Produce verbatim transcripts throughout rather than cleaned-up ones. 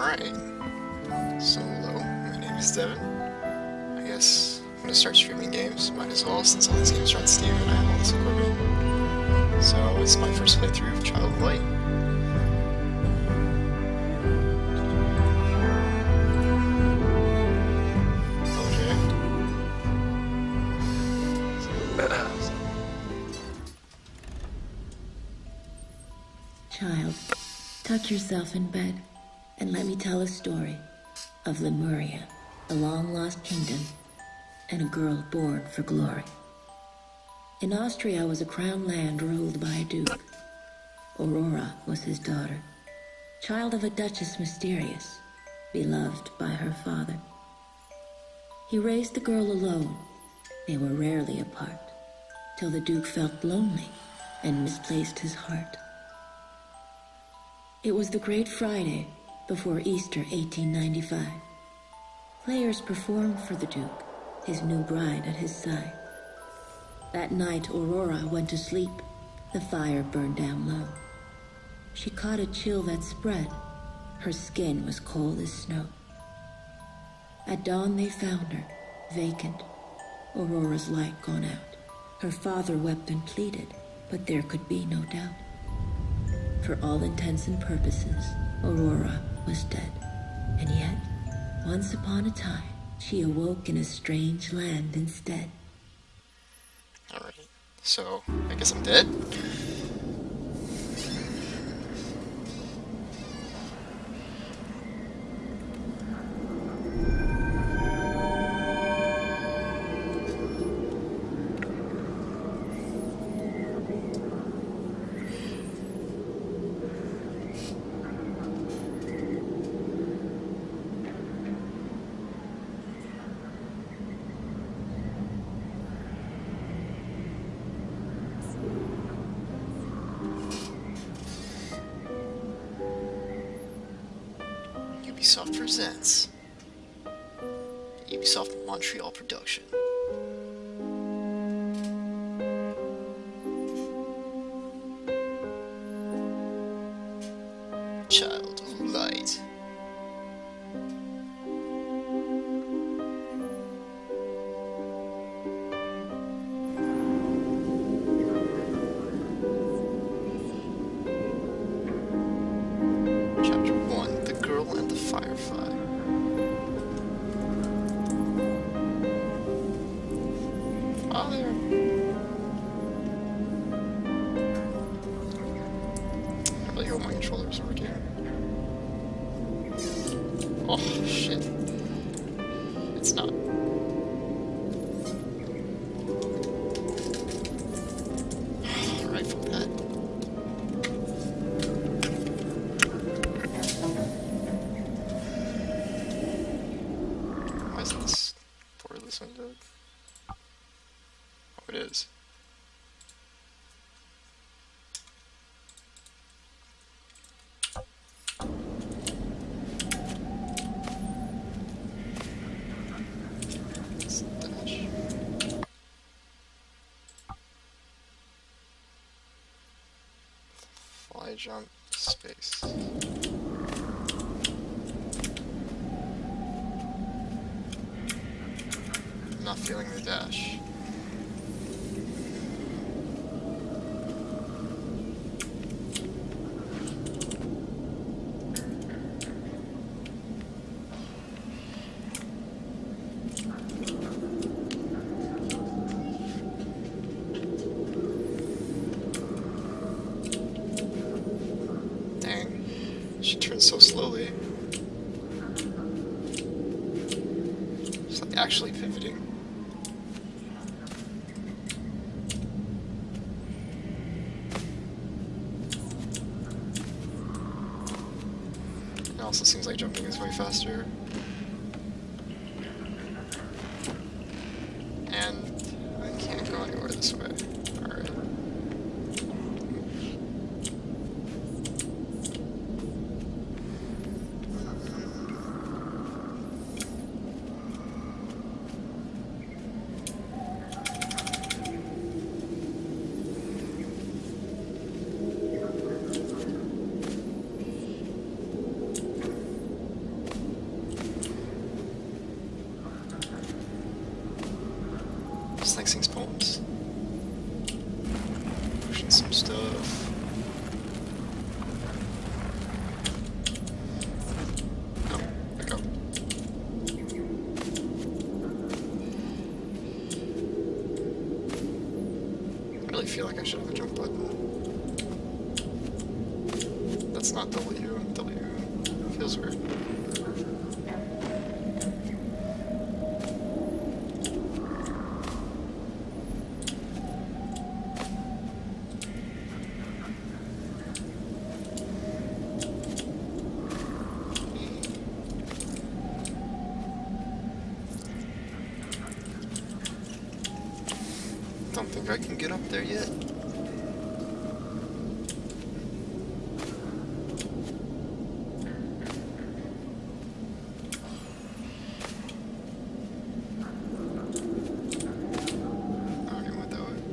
Alright, so hello, my name is Devin. I guess I'm gonna start streaming games, might as well, since all these games are on Steam and I have all this equipment. So it's my first playthrough of Child of Light. Child, tuck yourself in bed and let me tell a story of Lemuria, a long-lost kingdom, and a girl born for glory. In Austria was a crown land ruled by a duke. Aurora was his daughter, child of a duchess mysterious, beloved by her father. He raised the girl alone. They were rarely apart, till the duke felt lonely and misplaced his heart. It was the Great Friday before Easter eighteen ninety-five. Players performed for the Duke, his new bride at his side. That night, Aurora went to sleep. The fire burned down low. She caught a chill that spread. Her skin was cold as snow. At dawn they found her, vacant, Aurora's light gone out. Her father wept and pleaded, but there could be no doubt. For all intents and purposes, Aurora was dead. And yet, once upon a time, she awoke in a strange land instead. Alright, so I guess I'm dead? Ubisoft presents Ubisoft Montreal production. Child of Light. Chapter one, The Girl and the Firefly. Oh, there. I really hope my controller's working. Oh, shit. It's not. Right from that. Why isn't this portless windowed? Oh, it is. Dash. Fly, jump, space. I'm not feeling the dash. Dang, she turns so slowly. She's like actually pivoting. It also seems like jumping is way faster. And I can't go anywhere this way. Alright. feel like I should have a jump button. That's not W. W feels weird. Don't think I can get up there yet. I already went that way.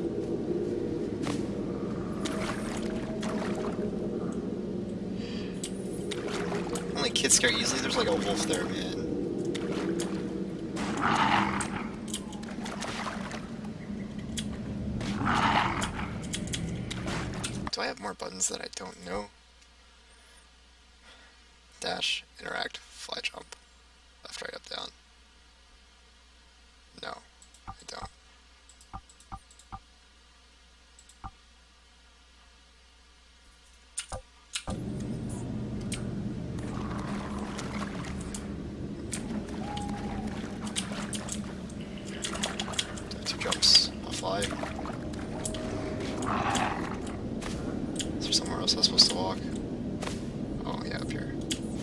Only kids scare easily. There's like a wolf there, man. Do I have more buttons that I don't know? Dash, interact, fly jump, left, right, up, down. No, I don't. Do two jumps, I'll fly. Is there somewhere else I was supposed to walk? Oh, yeah, up here.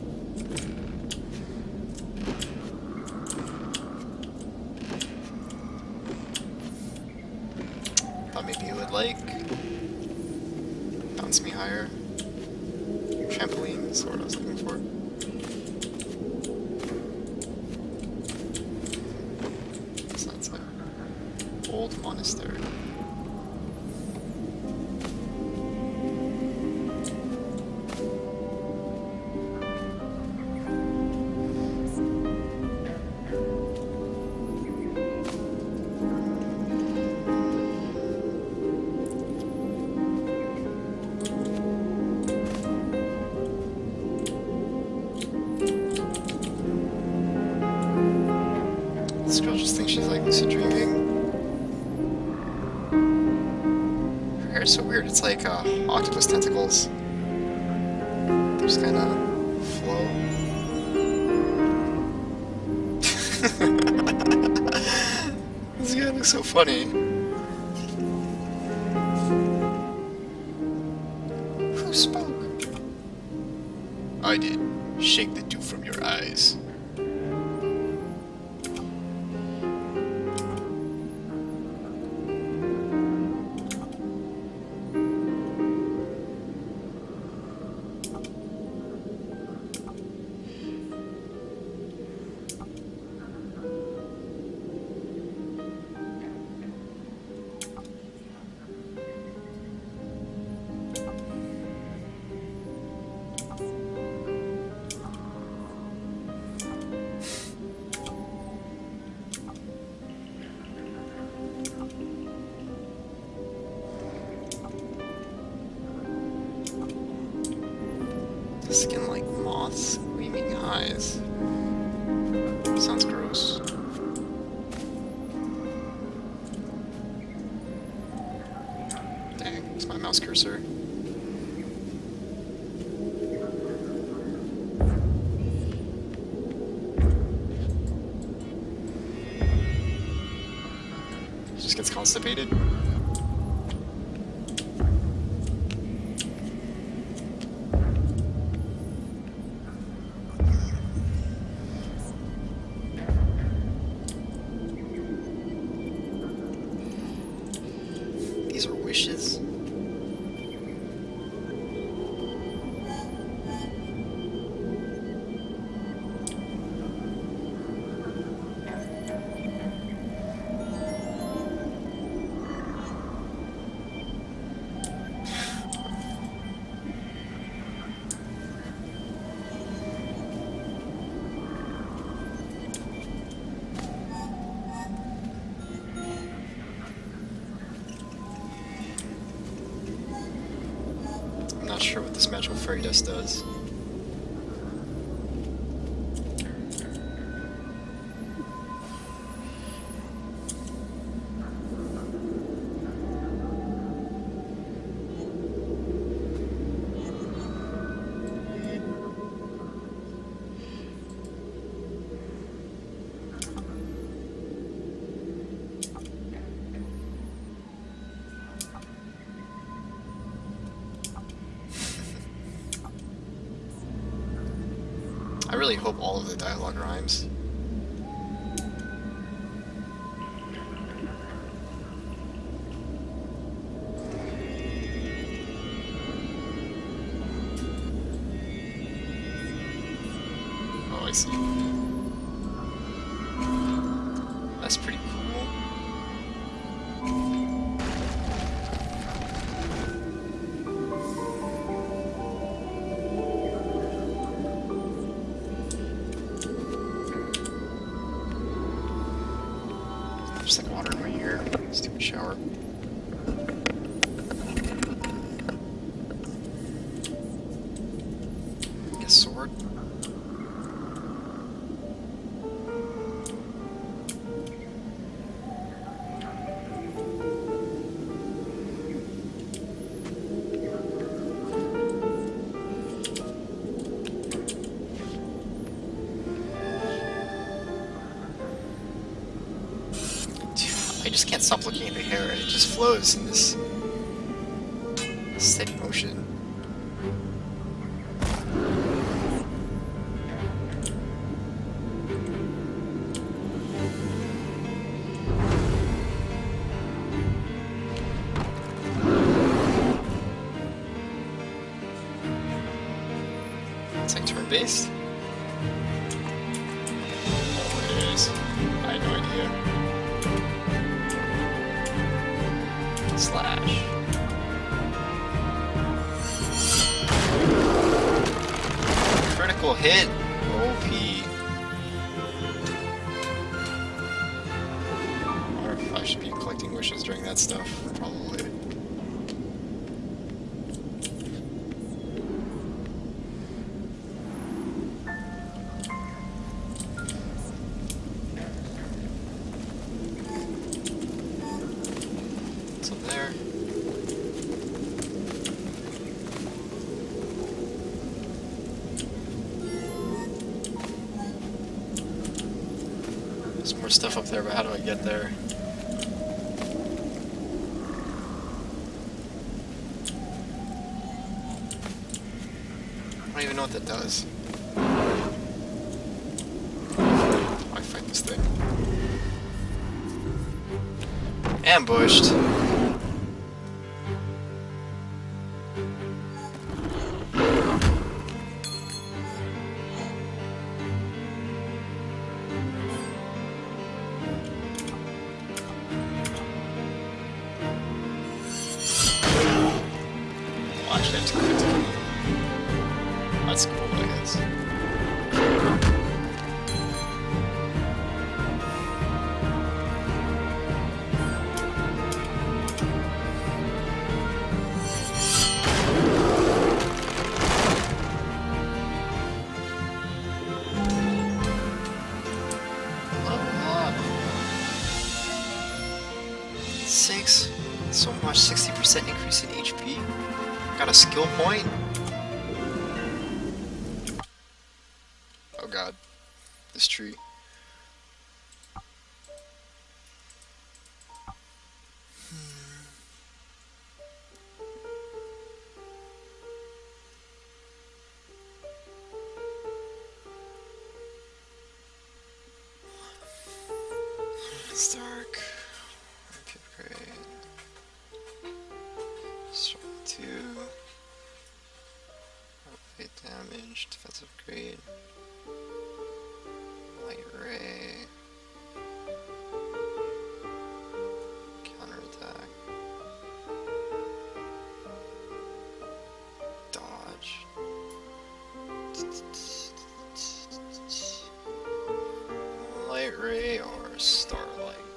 Thought maybe you would like bounce me higher. Trampoline is what I was looking for. So that's an old monastery. This girl just thinks she's like lucid dreaming. Her hair is so weird, it's like uh, octopus tentacles. They just kind of flow. This guy looks so funny. Who spoke? I did. Shake the dew from your eyes. Skin like moths, gleaming eyes. Sounds gross. Dang, it's my mouse cursor. Just gets constipated. These are wishes. I'm not sure what this magical fairy dust does. I really hope all of the dialogue rhymes. Oh, I see. That's pretty cool. Just like water in my ear. Stupid shower. Get a sword. I just can't stop looking at the hair. It just flows in this steady motion. It's like turn-based. Oh, it is. I had no idea. Slash. Critical hit. O P. Or if I should be collecting wishes during that stuff, probably. So there. There's more stuff up there, but how do I get there? I don't even know what that does. I fight this thing. Ambushed. Watch that to quick. That's cool, I guess. Six. So much, sixty percent increase in H P. Got a skill point. Oh god. This tree. It's dark. Upgrade. Strike two. Elevate damage. Defensive grade. Light ray. Counterattack. Dodge. Light ray or starlight.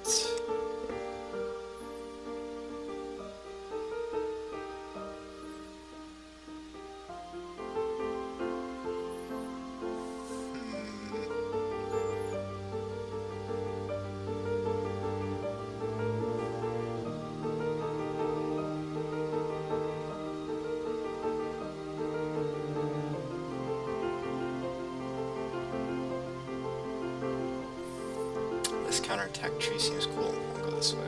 This counterattack tree seems cool. I'll go this way.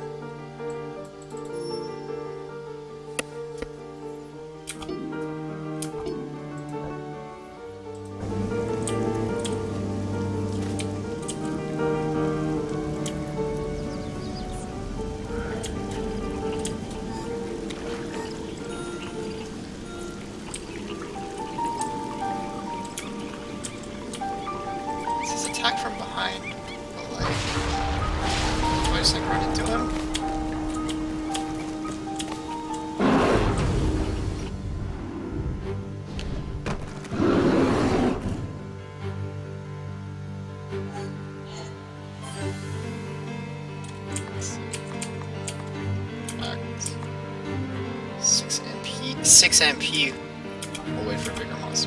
attack from behind, but like, do I just like run into him? six M P. six M P. We'll wait for a bigger monster.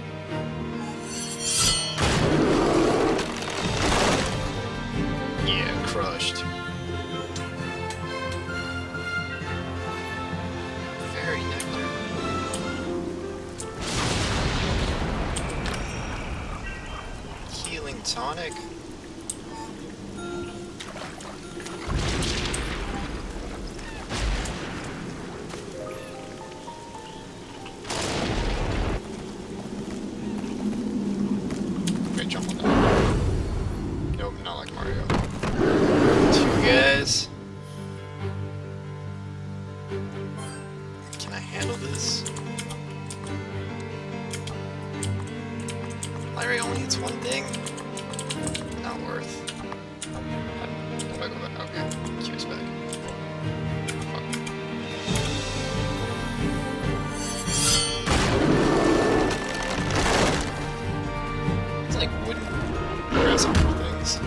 Yeah, crushed. Very nectar. Healing tonic. Jump on that. Nope, not like Mario. Two guys. Can I handle this? Larry only hits one thing. Not worth. How do I go back? Okay, Q's back. Like wooden grasshopper things.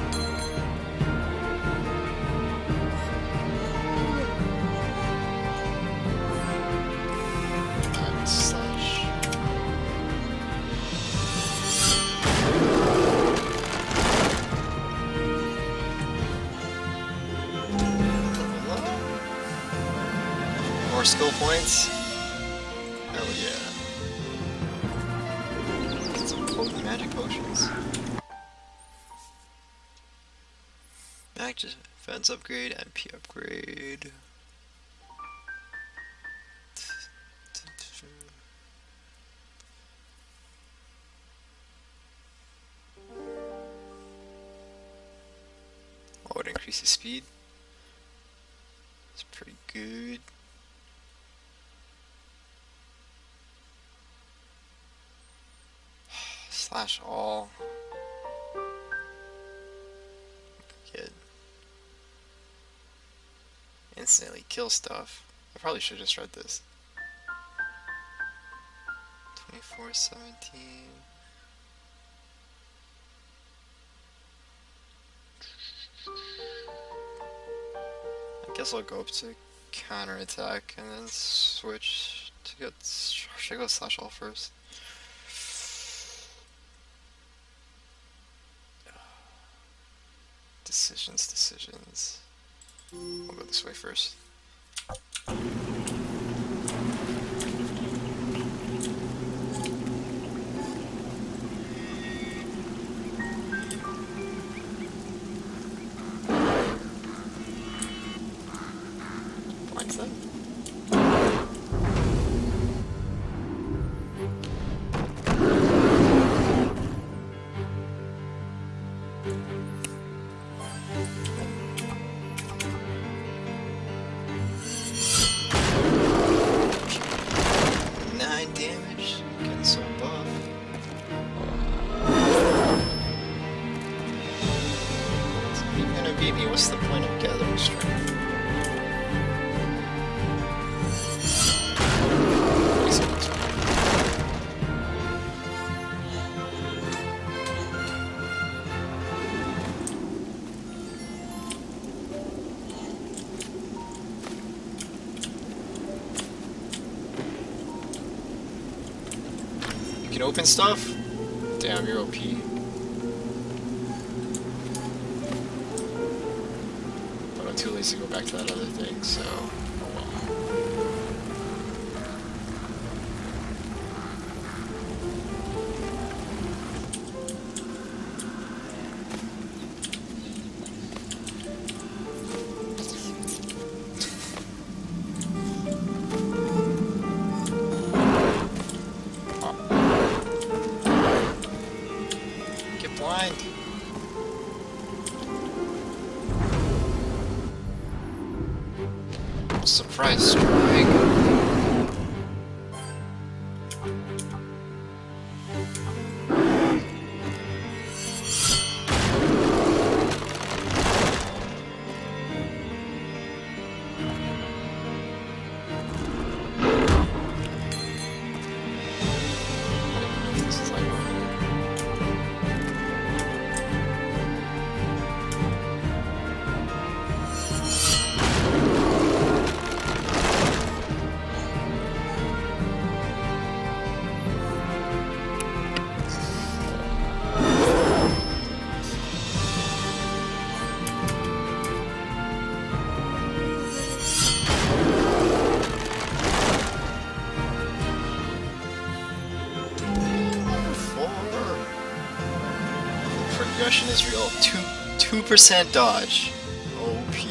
And slash. More skill points. Hell yeah. Potent magic potions. Back to defense upgrade, M P upgrade. Oh, it increases speed. It's pretty good. Slash all. Good. Instantly kill stuff. I probably should have just read this. twenty-four seventeen. I guess I'll go up to counterattack and then switch to get. Should I go slash all first? Decisions, decisions. I'll go this way first. Blinds them. Me, what's the point of gathering strength? You can open stuff? Damn, you're O P. Too lazy to go back to that other thing, so oh well. Oh. Get blind. Surprise strike. progression is real. Two two percent dodge. O P.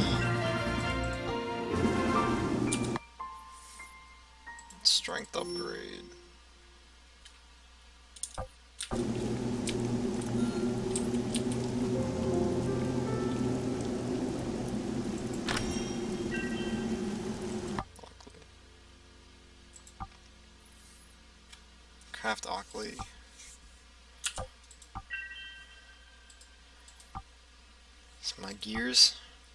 Strength upgrade. Craft Ockley. It's my gears.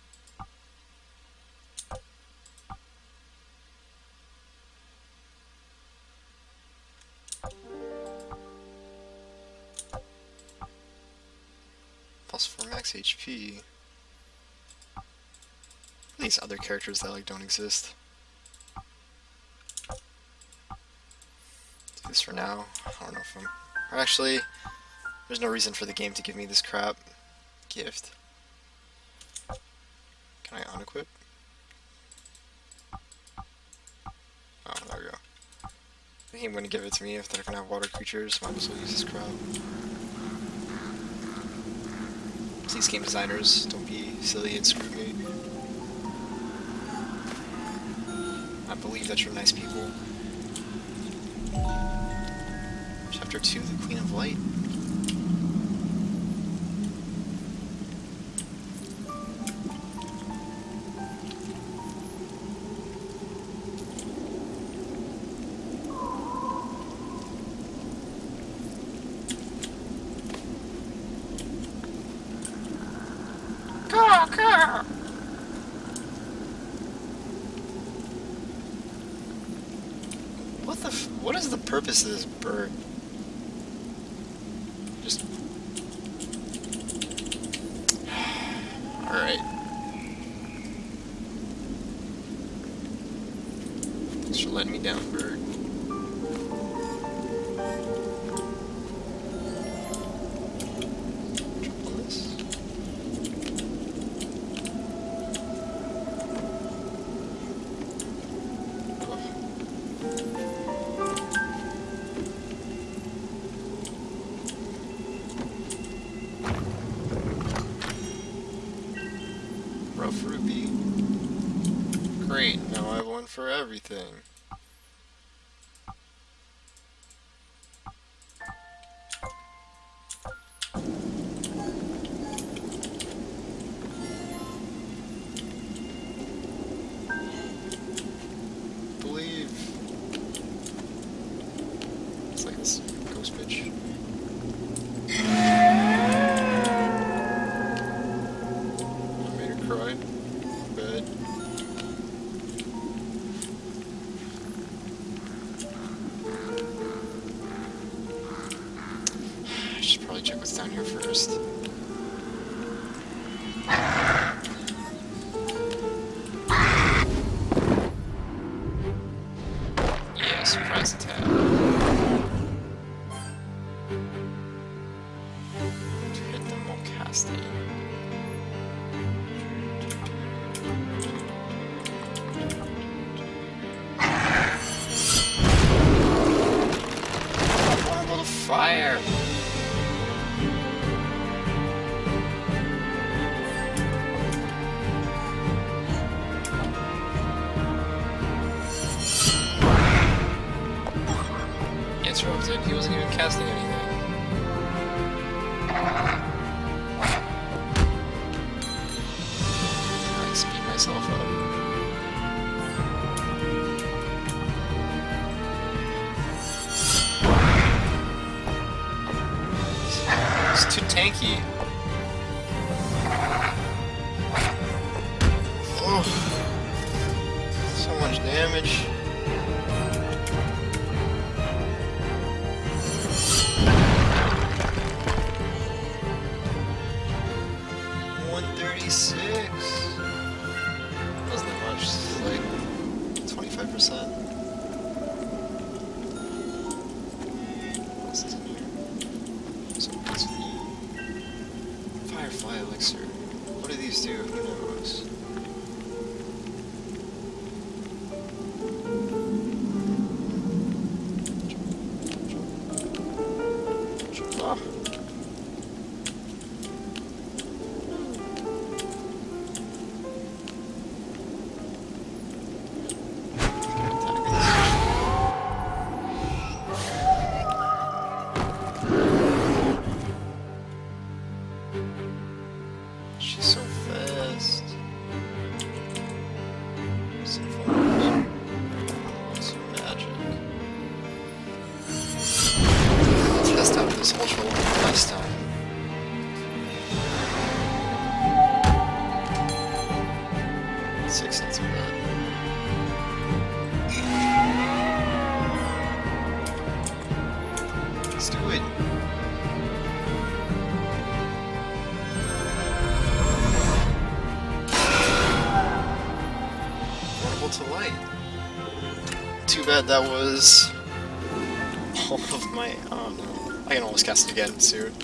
Plus four max H P. These other characters that like don't exist. Do this for now. I don't know if I'm. Or actually, there's no reason for the game to give me this crap gift. Can I unequip? Oh, there we go. I think I'm going to give it to me if they're going to have water creatures. Might as well use this crap. Please, game designers, don't be silly and screw me. I believe that you're nice people. Chapter two, the Queen of Light. What the f- what is the purpose of this bird? Just... Alright. Thanks for letting me down, bird. Jump on this. Rough Ruby. Great, now I have one for everything. Believe. It's like this ghost bitch. Cry. Bad. I should probably check what's down here first. Yeah, surprise attack. To hit them while casting. Fire! Yeah, it's Rosen. He wasn't even casting anything. I speed myself up. It's too tanky. Oh, so much damage. one thirty-six. Wasn't that much? It's like twenty-five percent. What else is in here? So what's the Firefly Elixir? What do these do? Who knows? Jump, jump, jump. Ah. too bad that was all of my... Oh no. I can almost cast it again soon.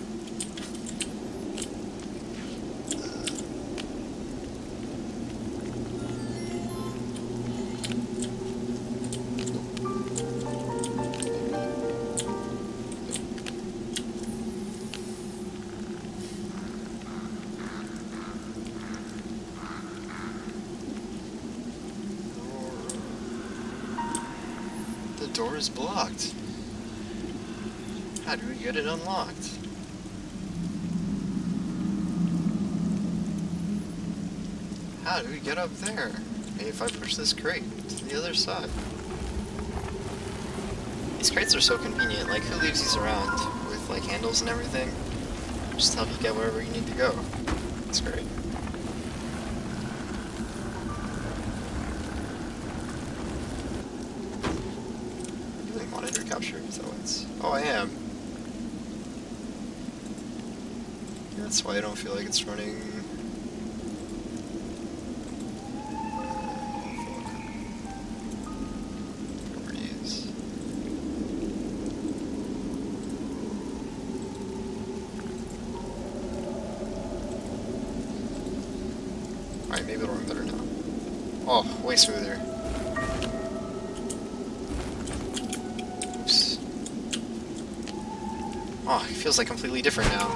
The door is blocked. How do we get it unlocked? How do we get up there? Maybe if I push this crate to the other side. These crates are so convenient. Like, who leaves these around with like handles and everything? Just help you get wherever you need to go. It's great. Monitor capture, is that what it's... Oh, I am. Yeah, that's why I don't feel like it's running... Properties. Alright, maybe it'll run better now. Oh, way smoother. Oh, it feels like completely different now.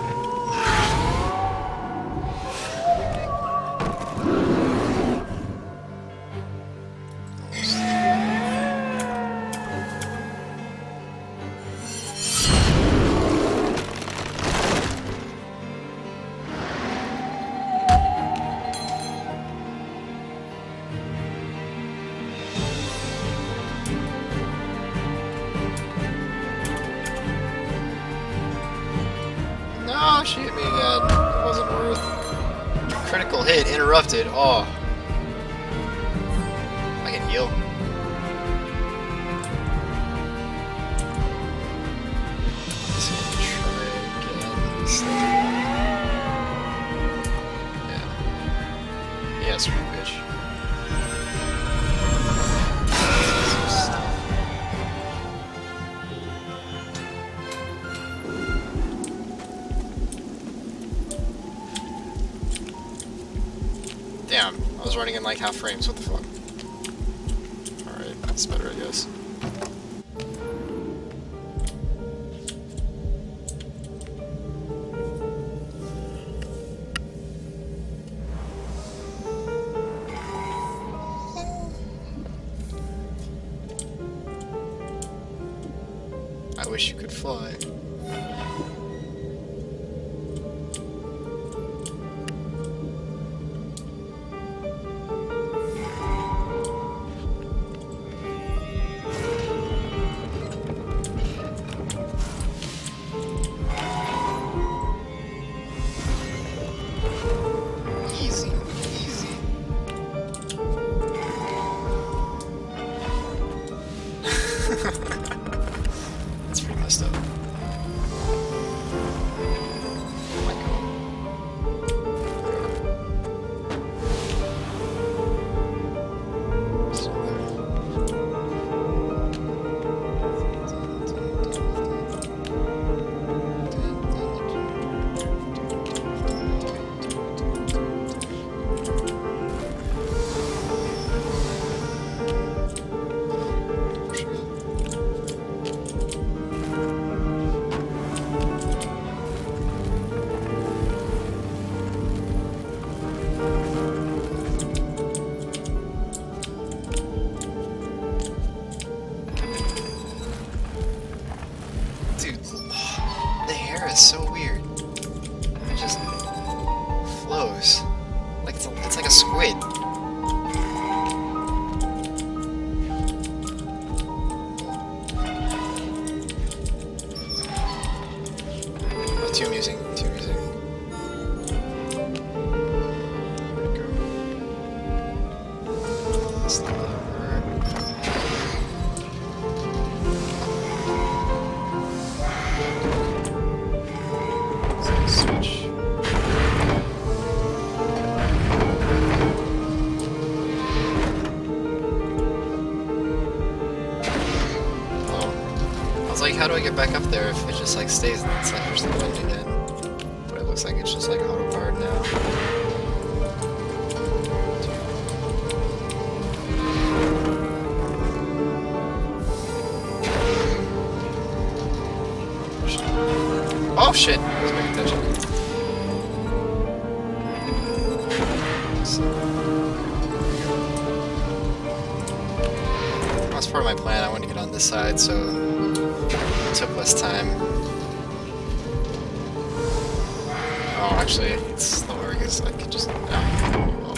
Oh, she hit me again. It wasn't worth. Critical hit, interrupted. Oh. I can heal. Let's try again. Yeah. Yeah, screw bitch. Damn, I was running in like half frames, what the fuck? Alright, that's better, I guess. I wish you could fly. That's pretty messed up. get back up there if it just like stays and it's like there's the bending in. But it looks like it's just like auto powered now. Oh shit! I was paying attention. That's part of my plan. I wanted to get on this side, so it took less time. Oh, actually, it's slower because I could just. Oh, well.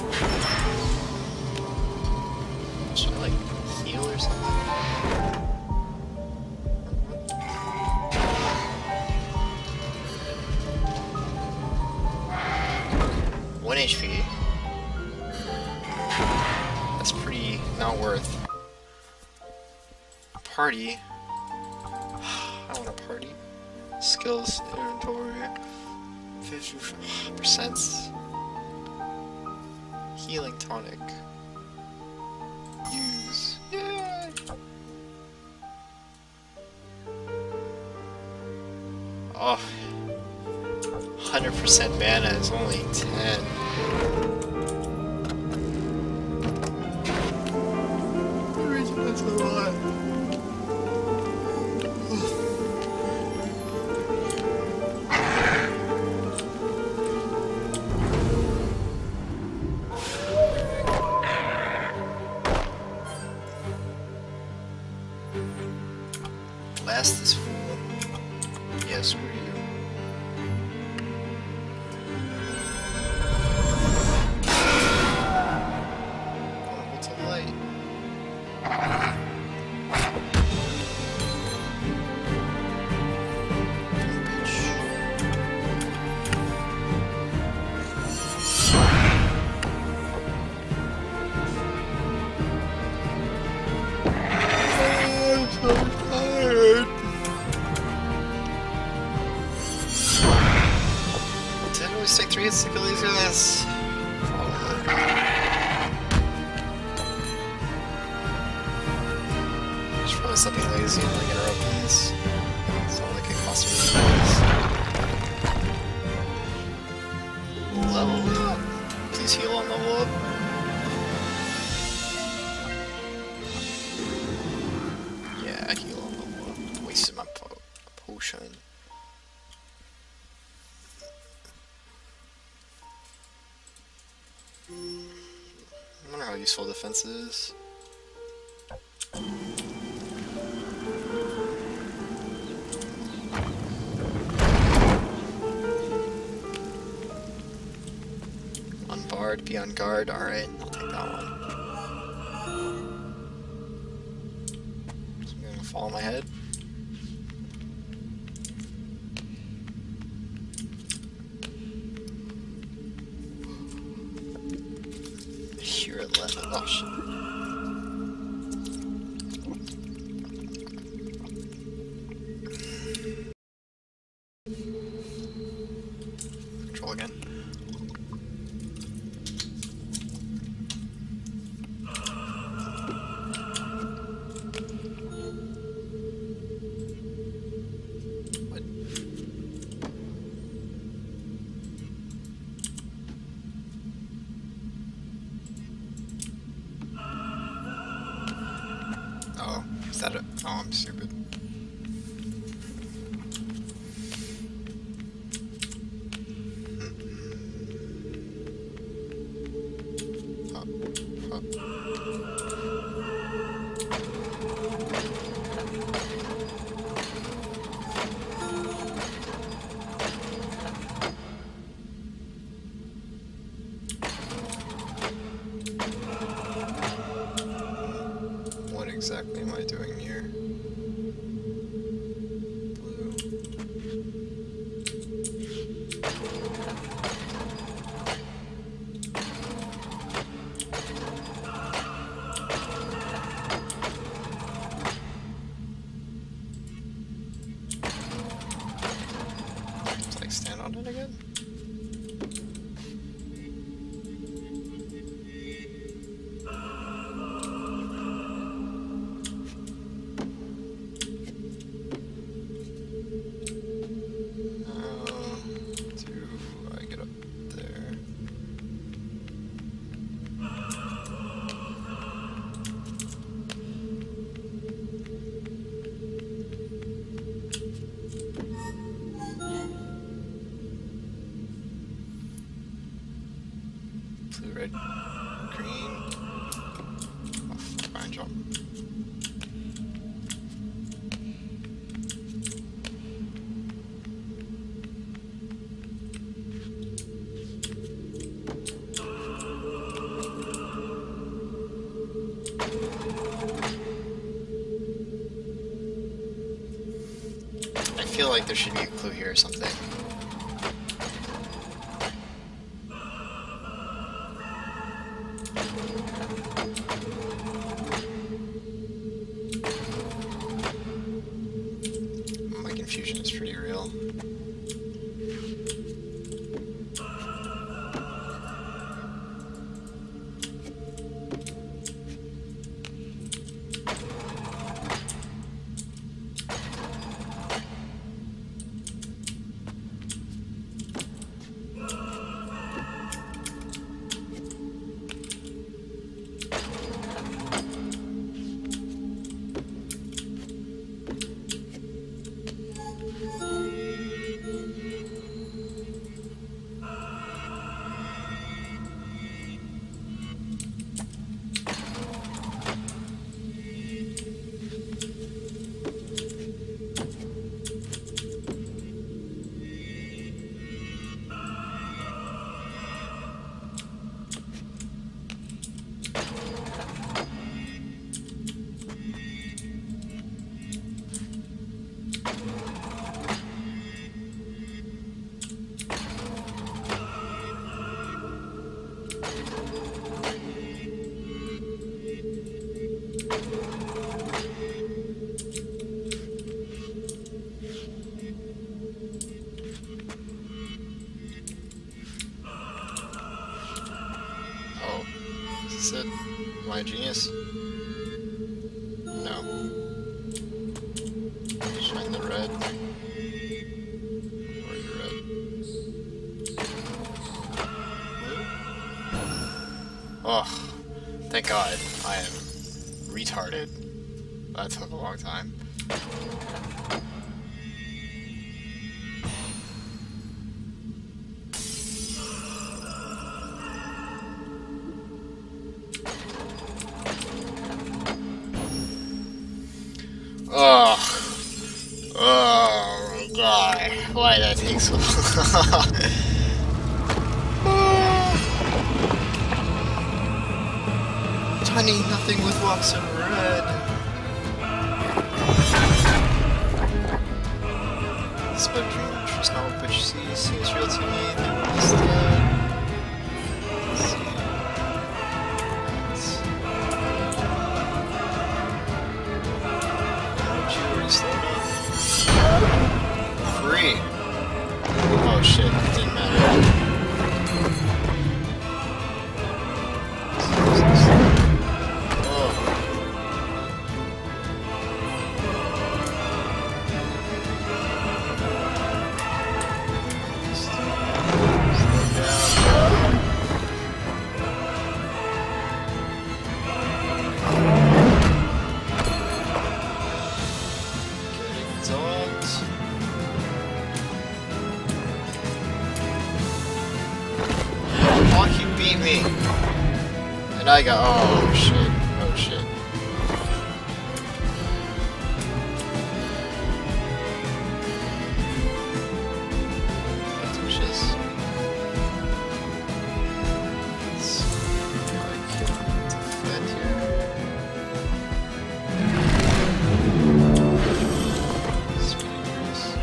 Should I like heal or something? One H P. That's pretty not worth. Party. I want a party. Skills, inventory, fifty percent. Healing tonic. Use. Yay! Oh. one hundred percent mana is only ten. That's a lot. Last is full. Yeah, screw you. Take three hits to kill these guys. Just probably stop being lazy and like interrupt these. It's not like it costs me. Level up. Please heal on level up. Yeah, heal on level up. Wasted my po potion. I wonder how useful defense is. Unbarred, be on guard. Alright, I'll take that one. So I'm gonna fall on my head. Here at left. Oh shit. Control again. What? Oh, is that a... Oh, I'm stupid. Huh. Huh. What exactly am I doing here? blue, red, green. Oh, fine jump. I feel like there should be a clue here or something. My confusion is pretty real. Is it? Am I a genius? No. Shine the red. Where's the red? Blue? Oh, thank God. I am retarded. That took a long time. Oh, oh my God! Why did that take so long? Tiny, nothing with walks in red. This bad dream is not what you see. Seems real to me. They were instead. Free. Oh shit, it didn't matter. Beat me, and I got oh shit, oh shit. Touches. It's like it's a fit here. Speakers.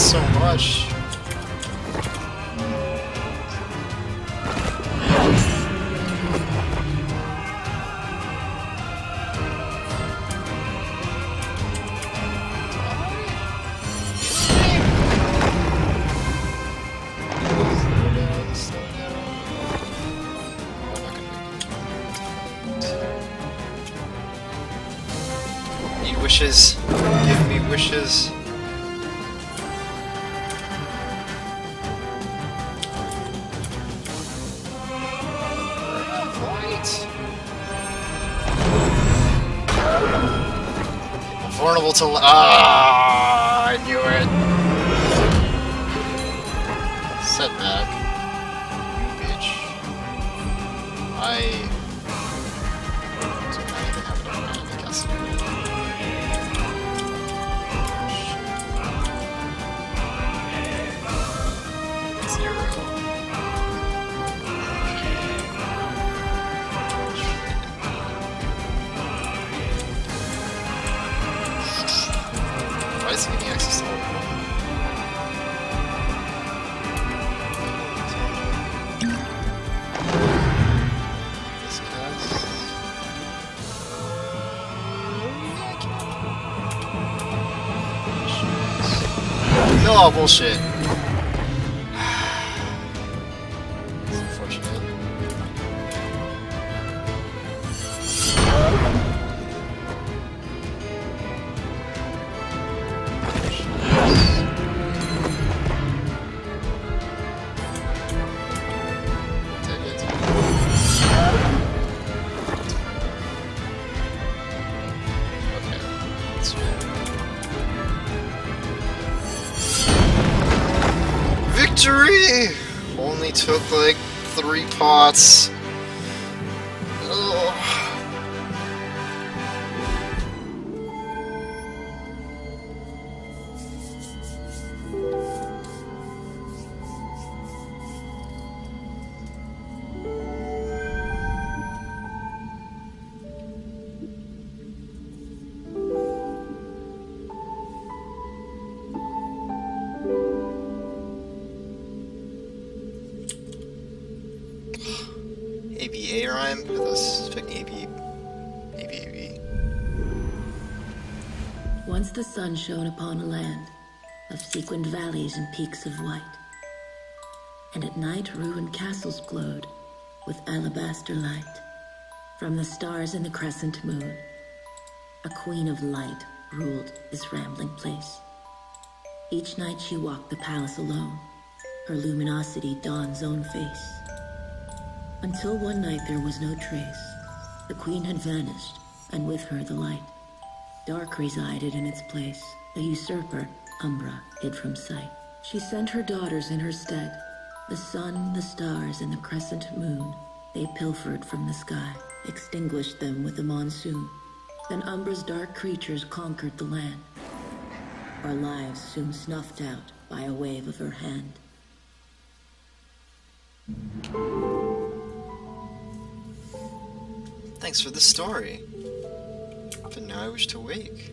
so much. Need wishes. Give me wishes. Vulnerable to ah, I knew it. Setback. You bitch. I do not even have enough mana to cast it. Zero. Why is he getting access to all of them? This does. No, bullshit. It's unfortunate. Victory! Only took like three pots. Ugh. A B A rhyme? I was expecting A B. A B A B. Once the sun shone upon a land of sequined valleys and peaks of white, and at night ruined castles glowed with alabaster light. From the stars in the crescent moon, a queen of light ruled this rambling place. Each night she walked the palace alone, her luminosity dawn's own face. Until one night there was no trace. The queen had vanished, and with her the light. Dark resided in its place. The usurper, Umbra, hid from sight. She sent her daughters in her stead. The sun, the stars, and the crescent moon, they pilfered from the sky, extinguished them with the monsoon. Then Umbra's dark creatures conquered the land. Our lives soon snuffed out by a wave of her hand. Thanks for the story. But now I wish to wake.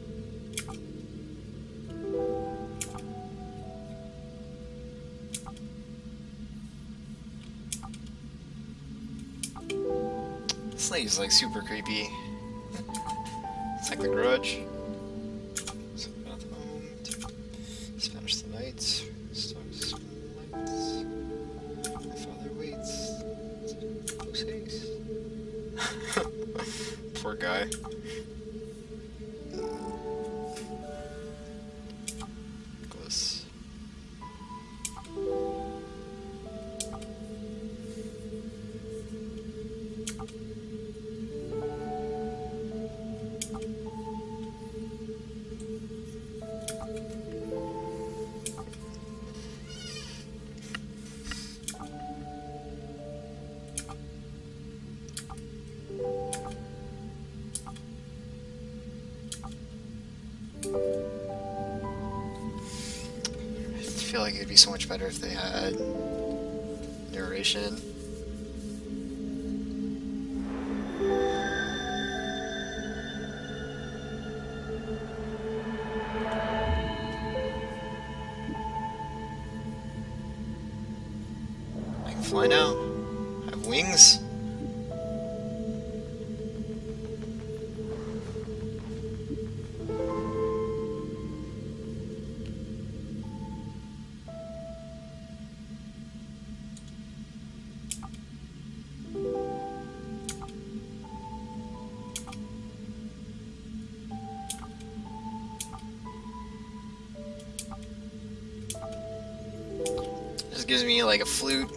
This lady's like super creepy. It's like The Grudge. So not home. Spanish the night. Stars lights. My father waits. Who's haste? Poor guy. Close. I feel like it'd be so much better if they had narration. fly now? I have wings? Just gives me like a flute.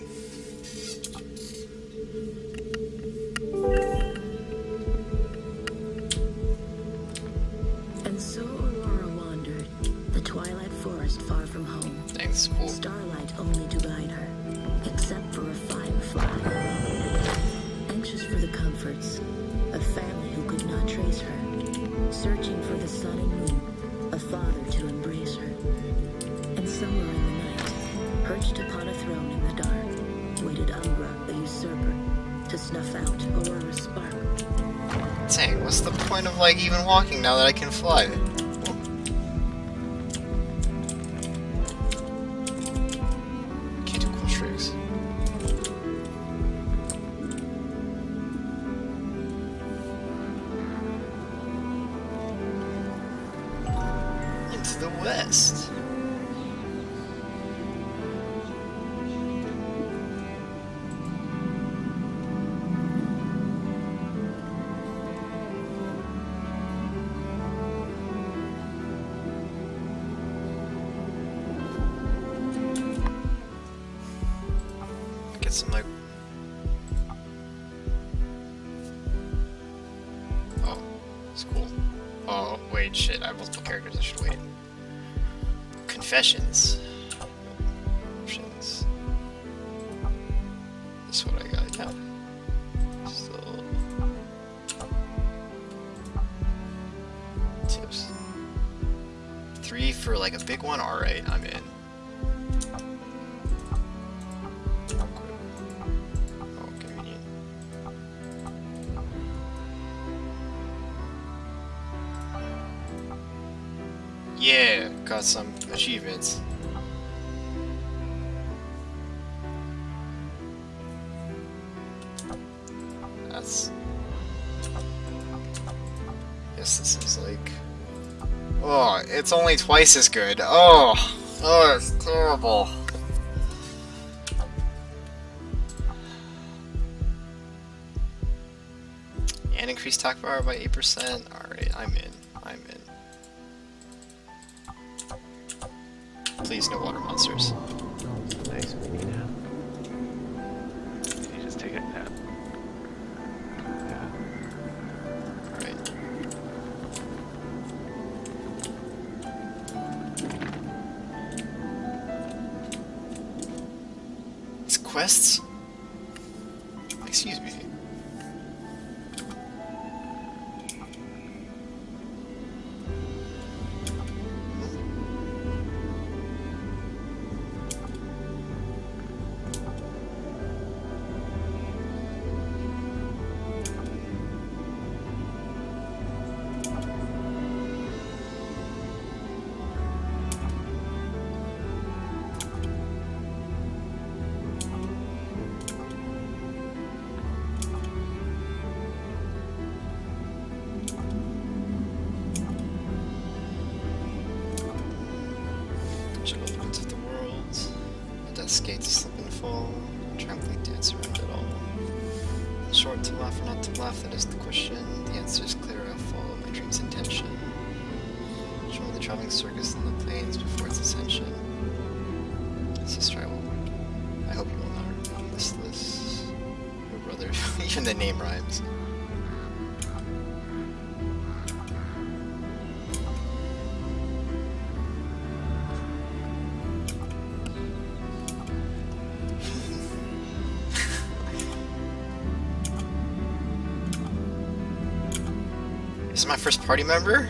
And so Aurora wandered, the twilight forest far from home. Thanks, cool. Starlight only to guide her, except for a firefly. Anxious for the comforts, a family who could not trace her. Searching for the sun and moon, a father to embrace her. And somewhere in the night, perched upon a throne in the dark, waited Umbra, the usurper, to snuff out Aurora's spark. Dang, what's the point of like even walking now that I can fly? Can't do cool tricks. Into the west. Get some like. Oh, it's cool. Oh, wait, shit. I have multiple characters. I should wait. Confessions. Options. This is what I got, yeah. Still. Tips. Three for like a big one? Alright, I'm in. Oh, convenient. Yeah, got some achievements. That's... Guess this is like... Oh, it's only twice as good. Oh, oh, it's terrible. And increase attack power by eight percent. Alright, I'm in. I'm in. Please, no water monsters. Nice mini nap. Can you just take a nap? Yeah. Alright. These quests? Excuse me. Elements of the world. The death skate to slip and fall. Tranquilly dance around it all. Short to laugh or not to laugh, that is the question. The answer is clear, I'll follow my dream's intention. Join the traveling circus in the plains before its ascension. Sister, I will. I hope you will not remain listless. Your brother, even the name rhymes. This is my first party member?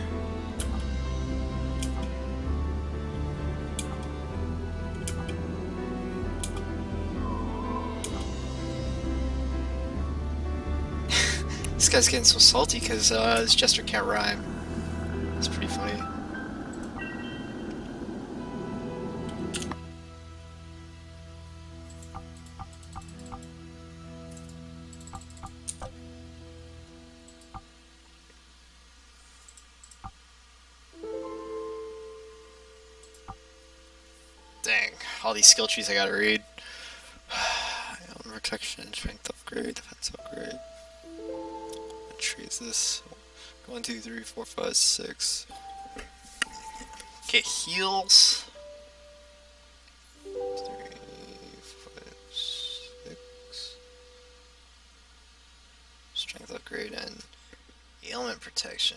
This guy's getting so salty because uh, this Jester can't rhyme. It's pretty funny. all these skill trees I gotta read. Protection, strength upgrade, defense upgrade. What tree is this? One, two, three, four, five, six. Okay, heals. Three, five, six. Strength upgrade and ailment protection.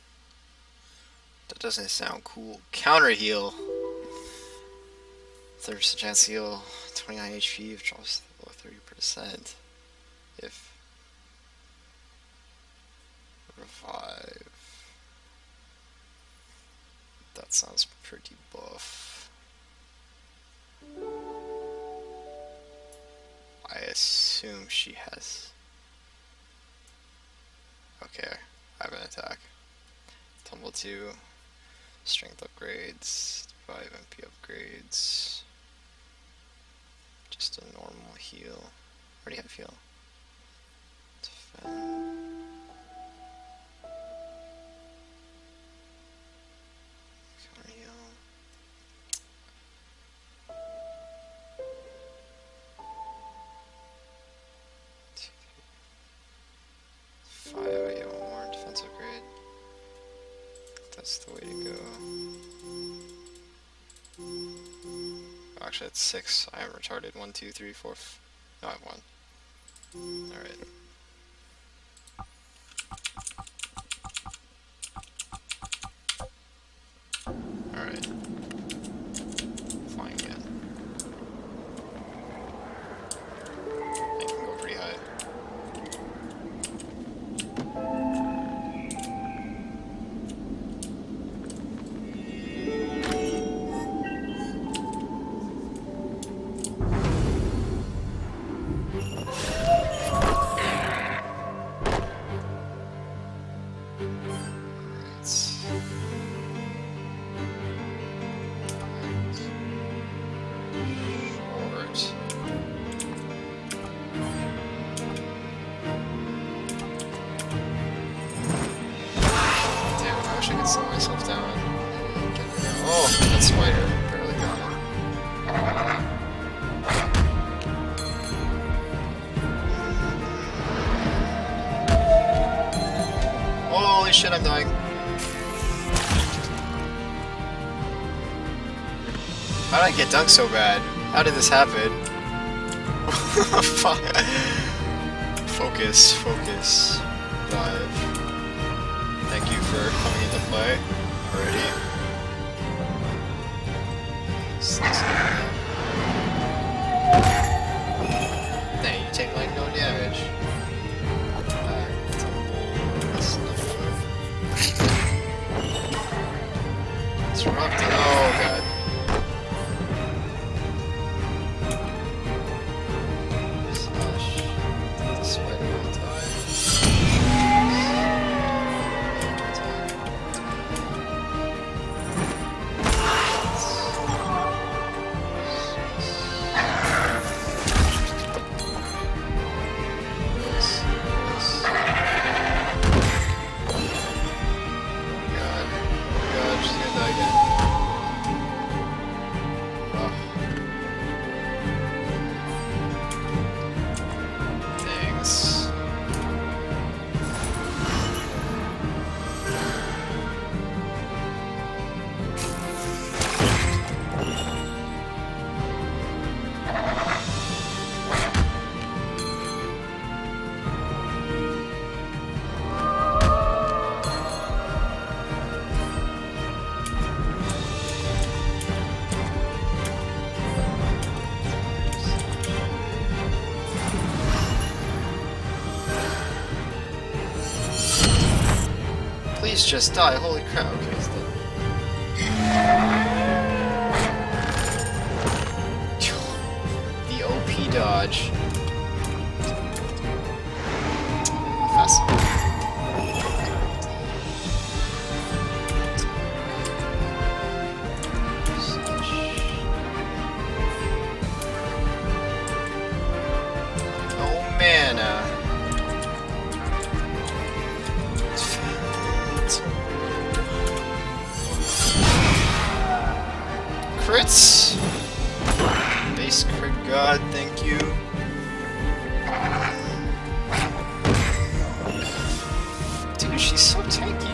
That doesn't sound cool. Counter heal. thirty percent chance to heal twenty-nine H P if drops below thirty percent. If revive. That sounds pretty buff. I assume she has. Okay, I have an attack. Tumble two. Strength upgrades. five M P upgrades. Just a normal heal. Already have heal. Defend. Counter heal. Two, three. Five, I get one more defense upgrade. That's the way to go. Actually, it's six. I am retarded. One, two, three, four. F no, I have one. Alright. Alright. Flying again. I can go pretty high. Slow myself down. Get rid of- oh, that spider. Barely got it. Holy shit, I'm dying. How did I get dunked so bad? How did this happen? Fuck. Focus, focus. Dive. Thank you for coming into play already. Dang, you take like no damage. It's rough. Oh god. Slash. The spider will die. Please just die, holy crap. Okay, he's dead. The O P dodge. Fast. No mana. Crits? god, thank you. Dude, she's so tanky.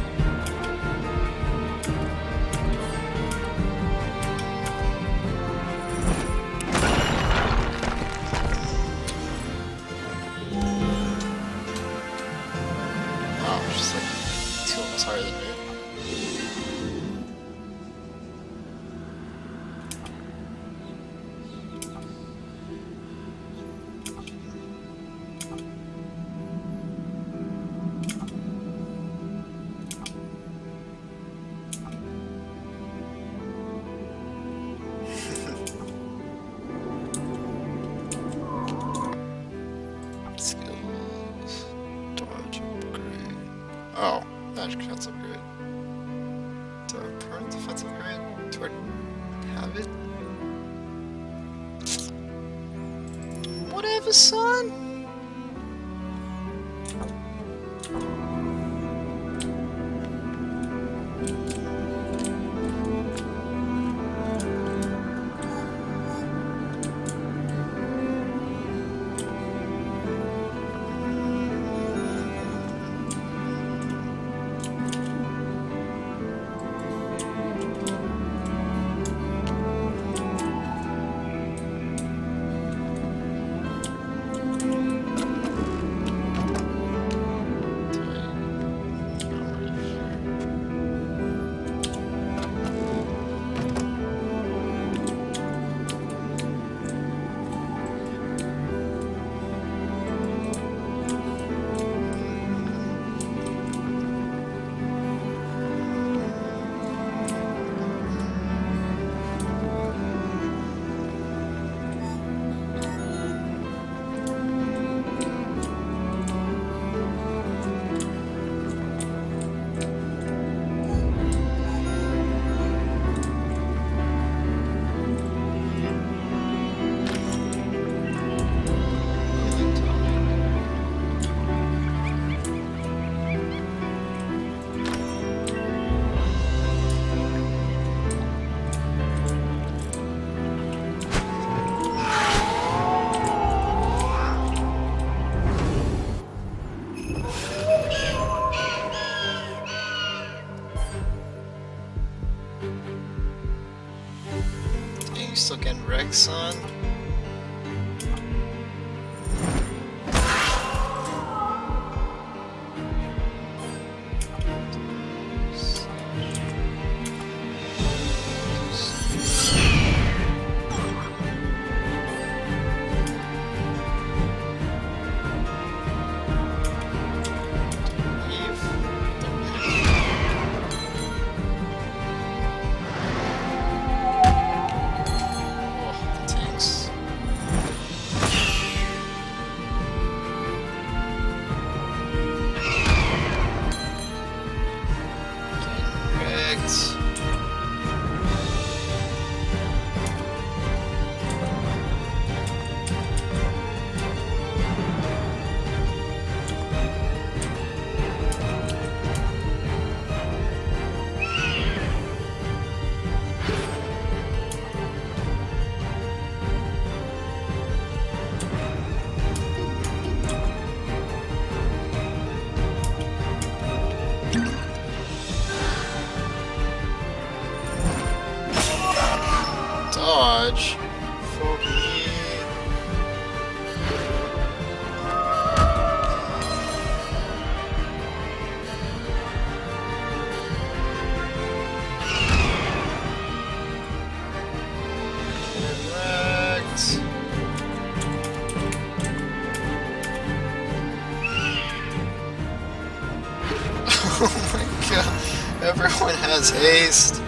Oh, she's like two levels higher than me. Skills. Dodge upgrade. Oh, magic defense upgrade. Do I have permanent defense upgrade? Do I have it? Whatever, son. Dang, you still getting wrecked, son? Dodge. Fuck me. Correct. Oh my god. Everyone has haste.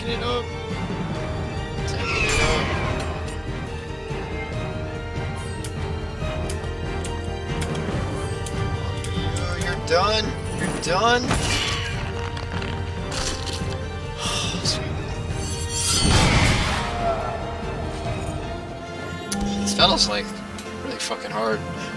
Tanking it up. Tanking it up. Oh, you're done. You're done. Sweet. This battle's like really fucking hard.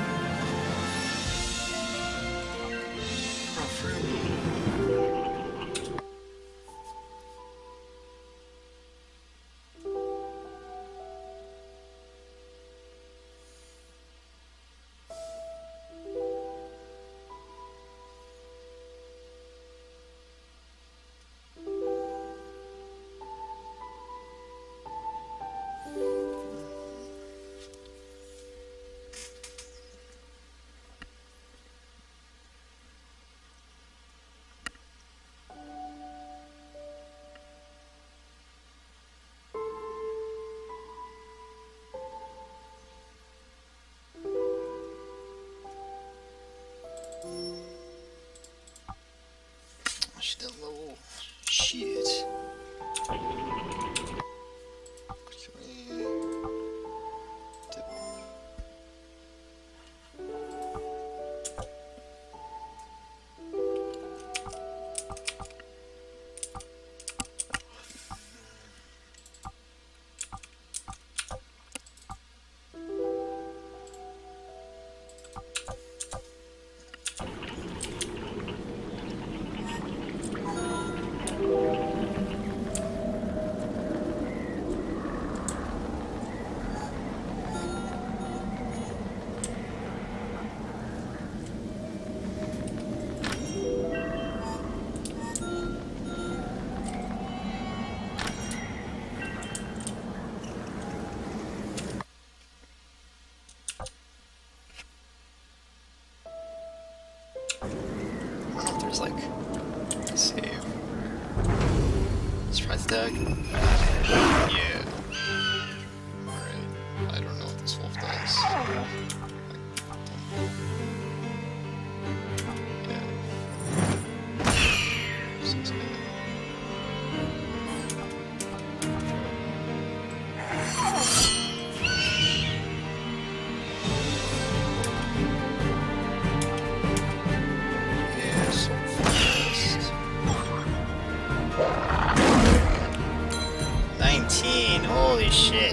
She did low shit. Can we dip? There's like a save. Surprise attack. Yeah. Alright. I don't know what this wolf does. Yeah. Seems good. nineteen, holy shit.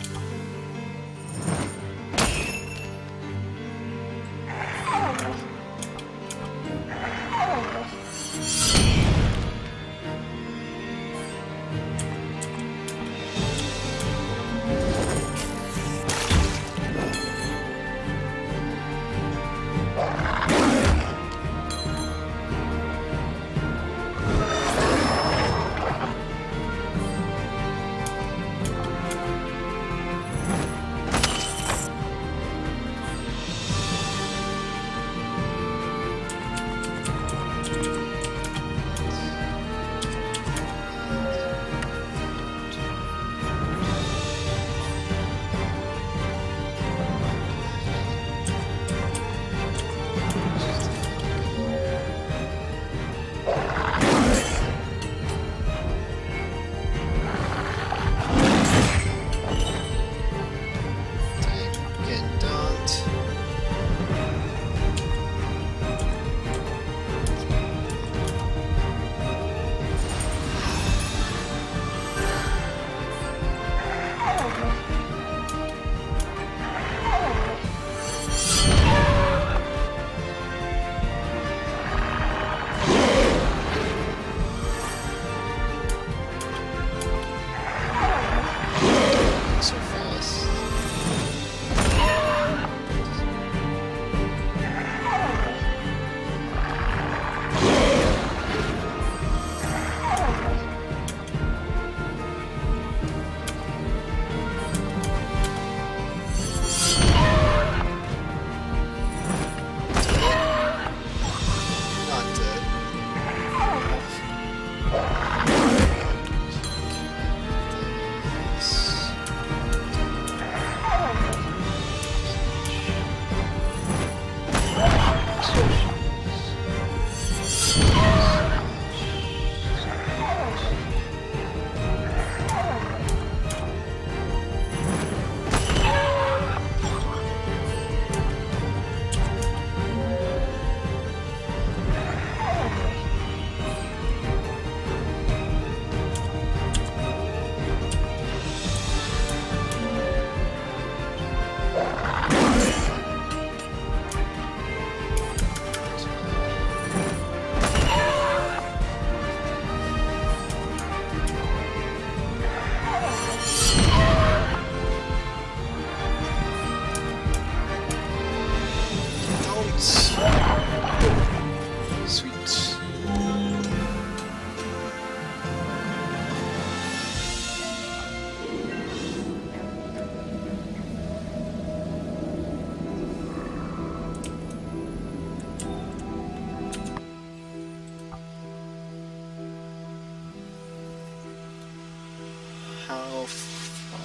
How far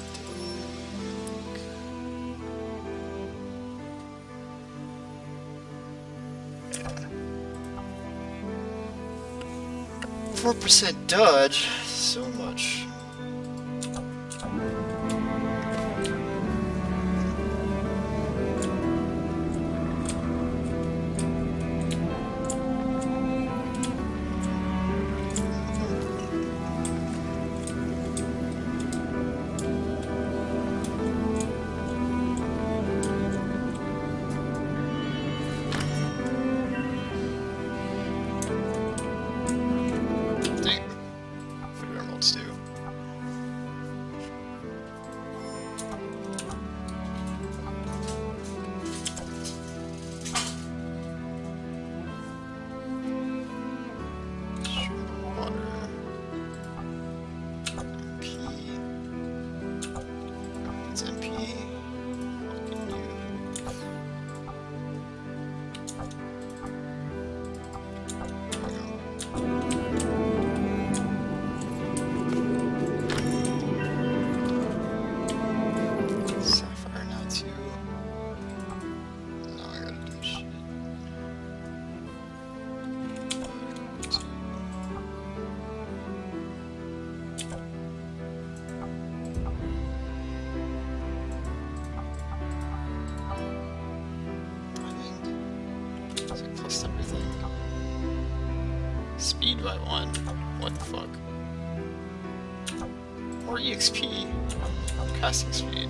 do I... Yeah. Four percent dodge, so much. Speed by one. What the fuck? more E X P. Casting speed.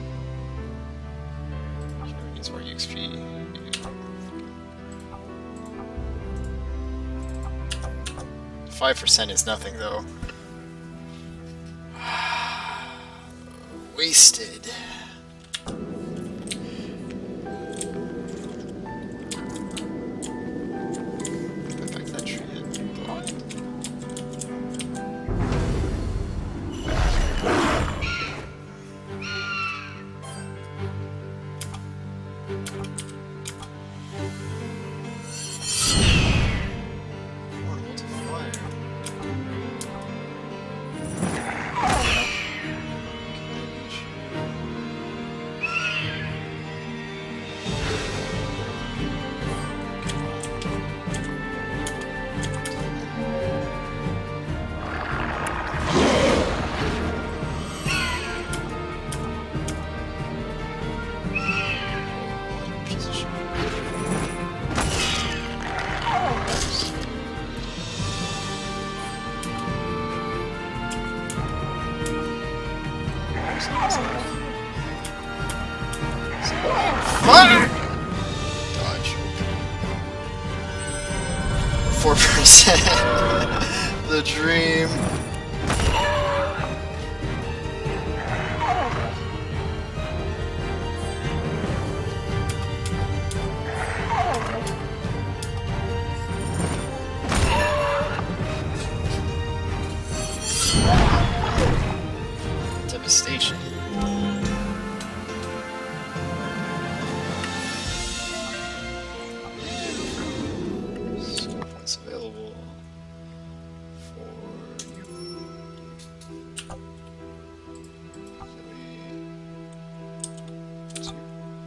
Needs more E X P. Five percent is nothing though. Wasted. Affect that tree. Fire! Dodge. Four percent. The dream. Devastation. Points available for you. Three, two.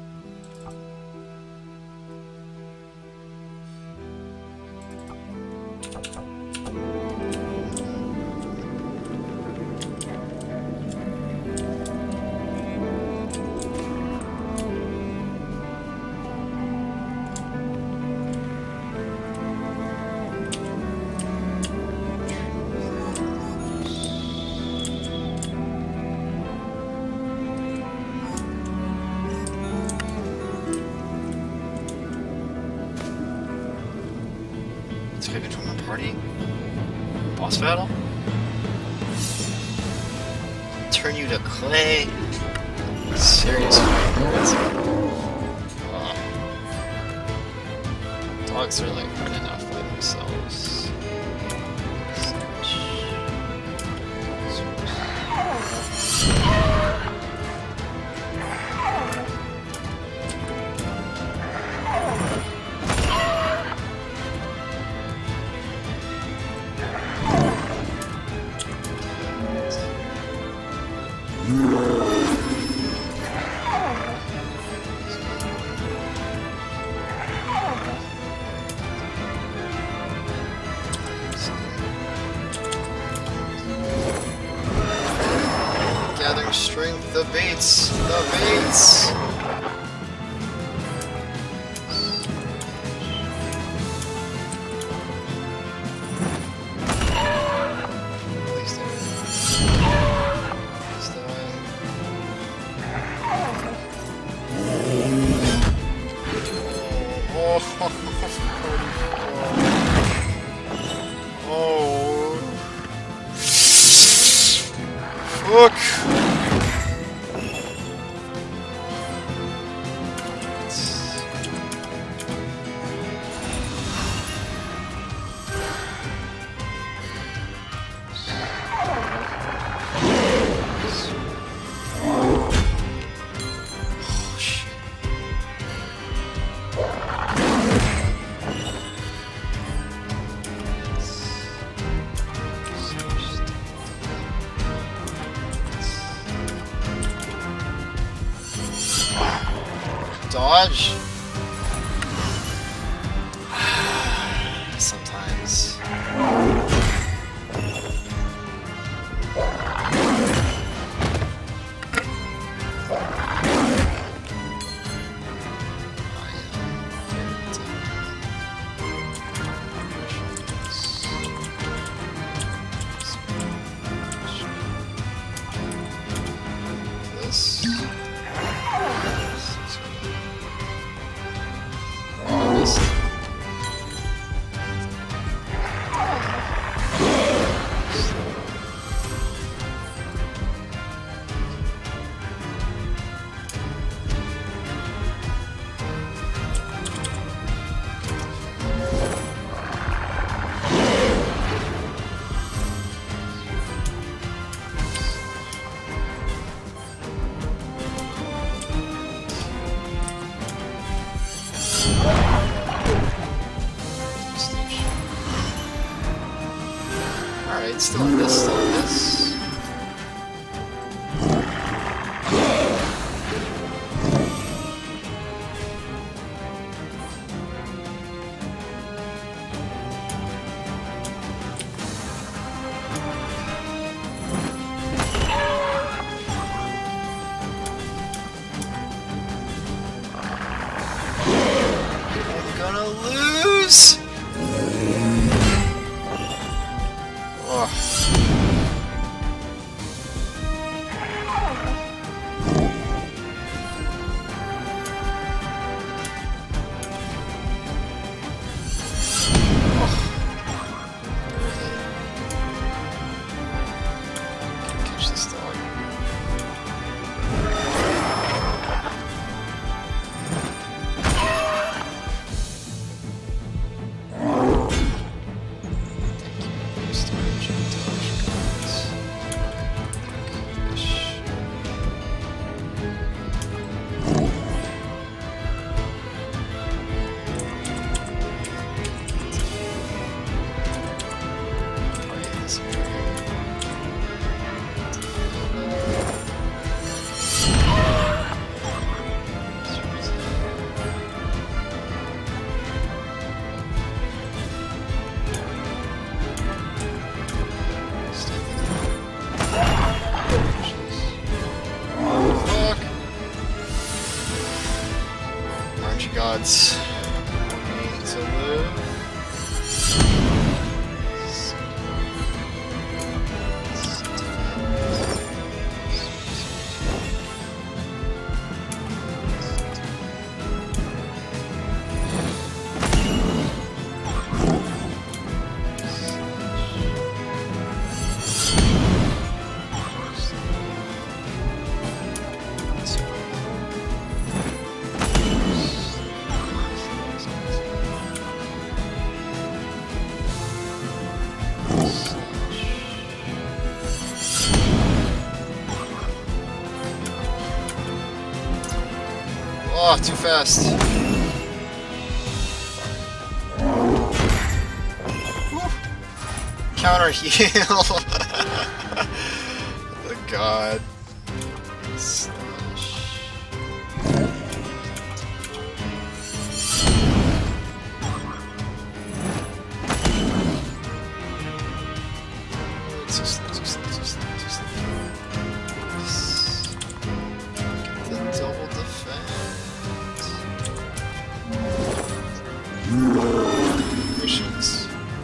Sway between my party. Boss battle. Turn you to clay. Seriously. Uh, dogs are like running off by themselves. Gathering strength, the baits, the baits. Please die. Please die. Oh, oh, oh, oh. Fuck. Dodge. Sometimes. this. I missed. Alright, still in this, still in this. I'm gonna lose! Catch this dog. Gods need to live. Oh, too fast. Woo. Counter heal. The god. Slash. Too slow, too slow, too slow, too slow. Get the double defense. Missions.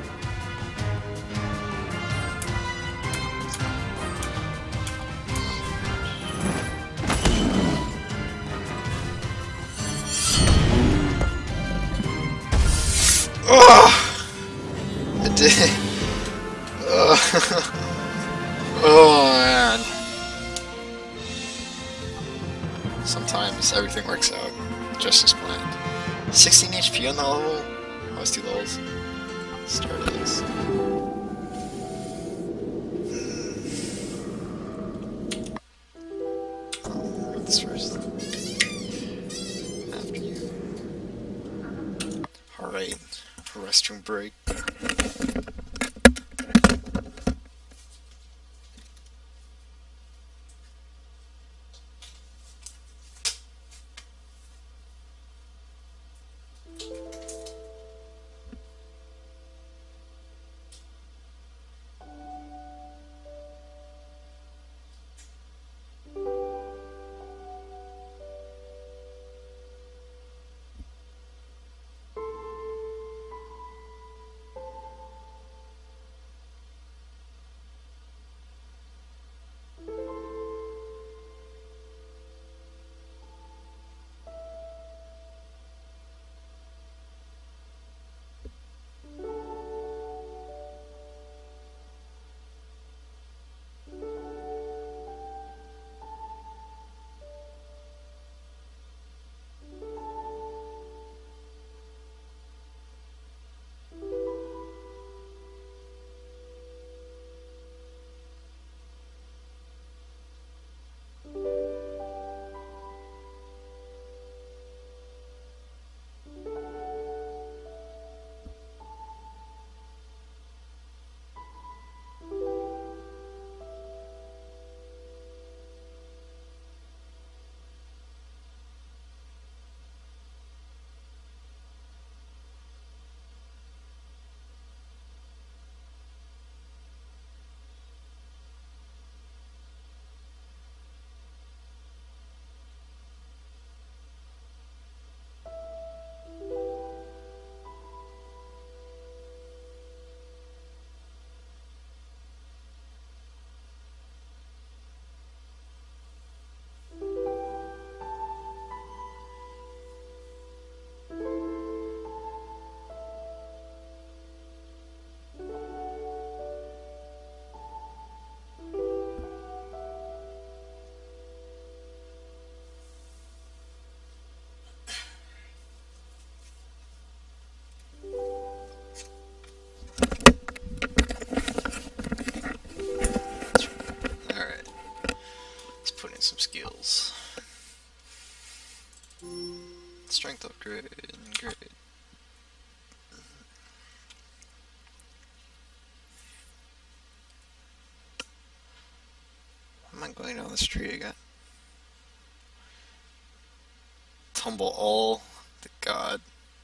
Oh, I did. Oh, oh man. Sometimes everything works out just as planned. sixteen H P on the level? I was two levels. Start this. Oh, read this first. After you. Alright, restroom break. Strength upgrade, great. Am I going down the street again? Tumble all the god.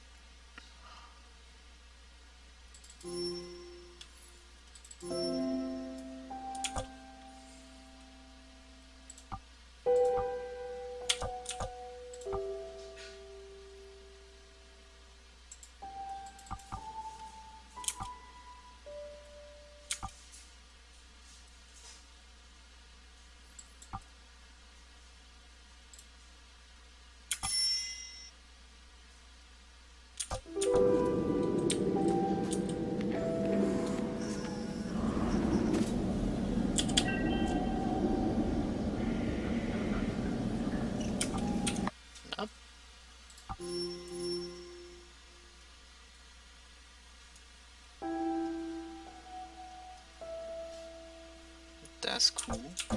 Up. That's cool.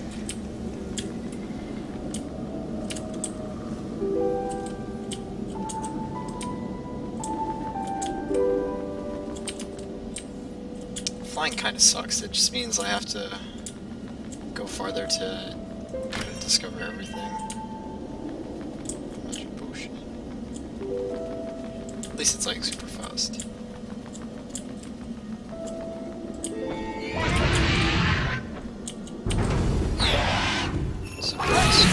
Flying kind of sucks. It just means I have to go farther to discover everything. Magic potion. At least it's like super fast. So nice.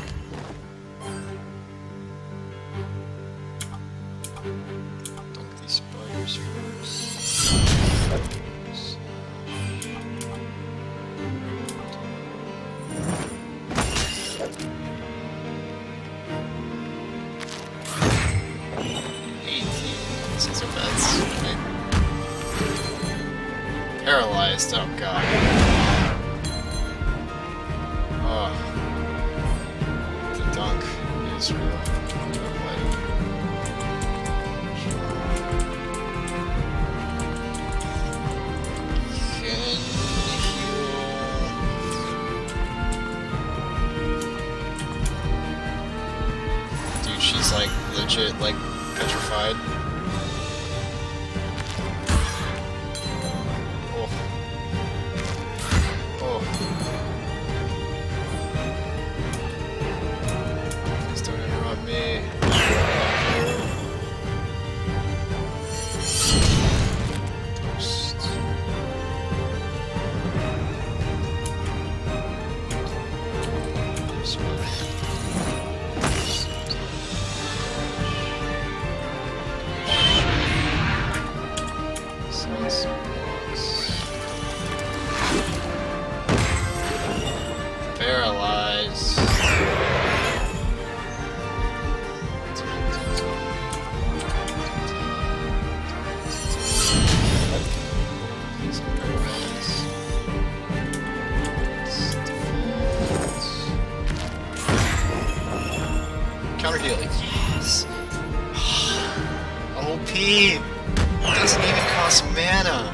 Dunk these spiders first. Paralyzed, oh god. Oh. The dunk is real. Can heal. Dude, she's like legit, like petrified. Paralyzed. Counter healing. Yes. O P. Doesn't even cost mana.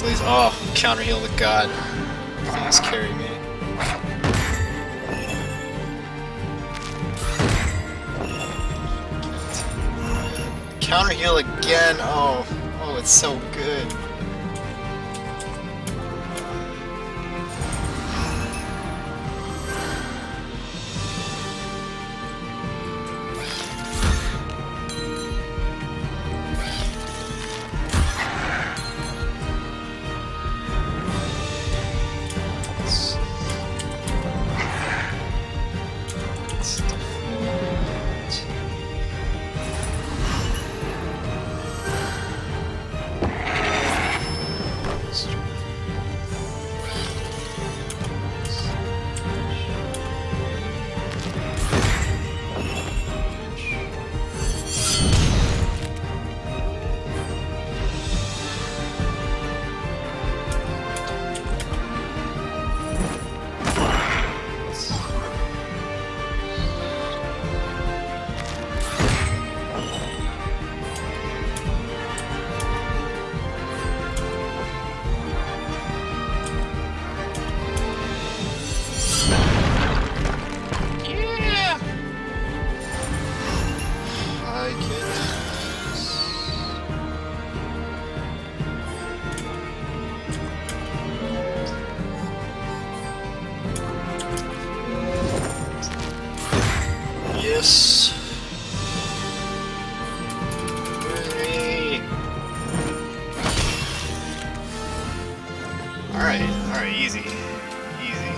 Please. Oh, counter heal the god. Please carry me. Counter heal again. Oh, oh, it's so good. Yes. Hooray. Alright, alright, easy. Easy.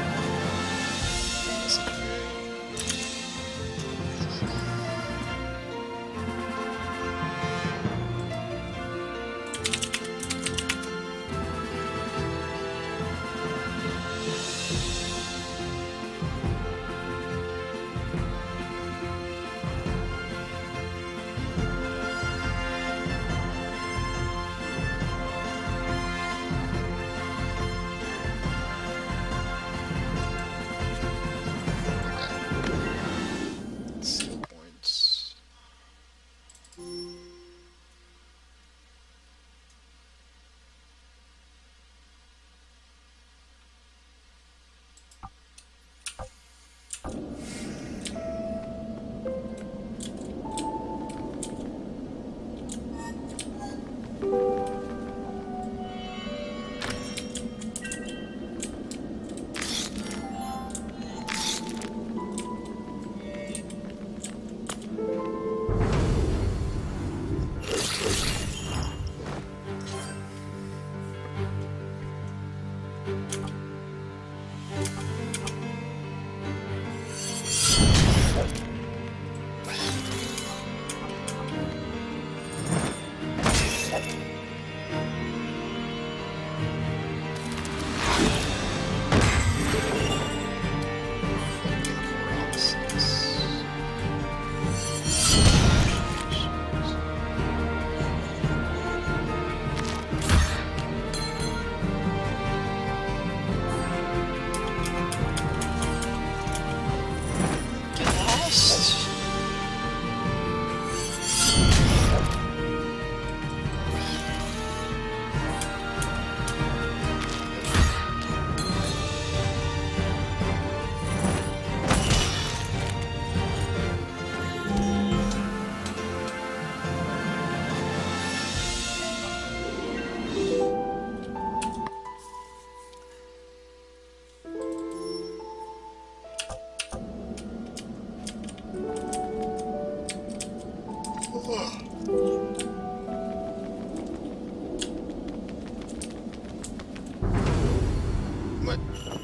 What?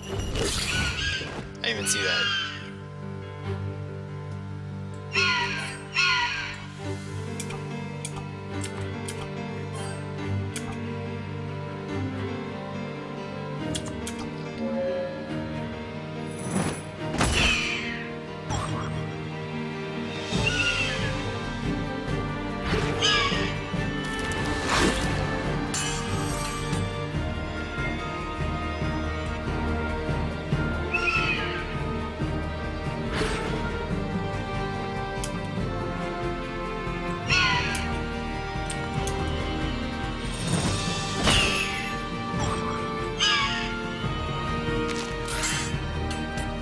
I didn't even see that.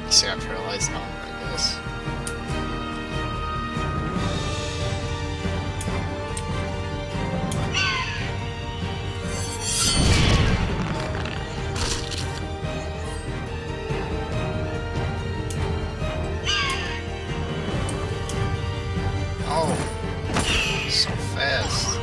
See, I paralyzed now, I guess. Oh, so fast.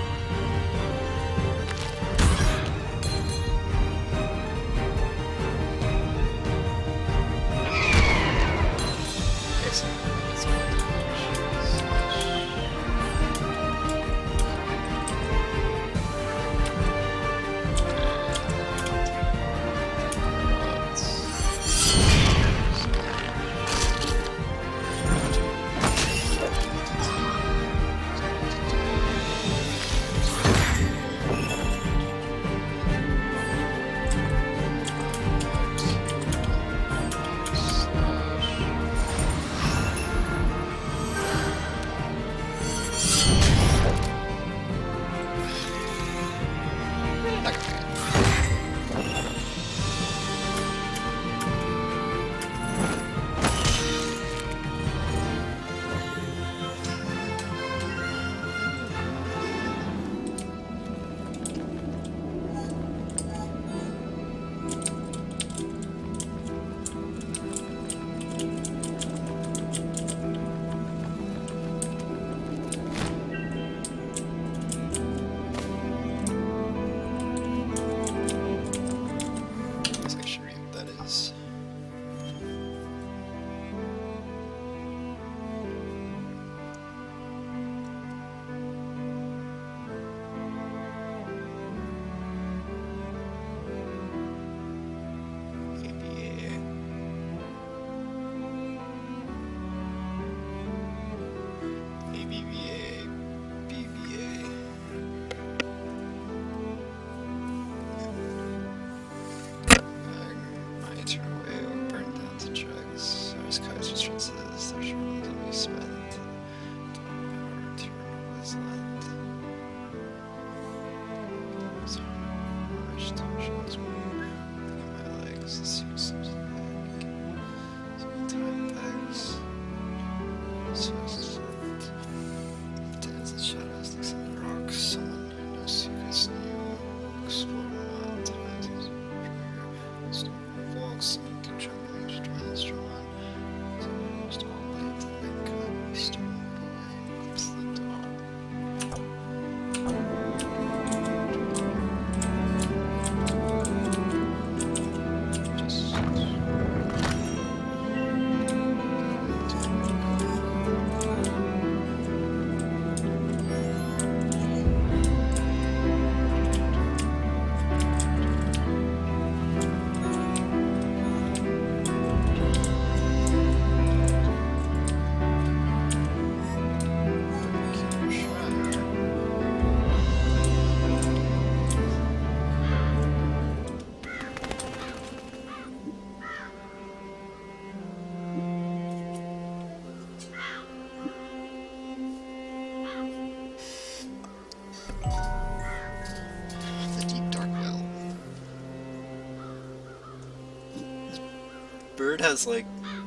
Bird has like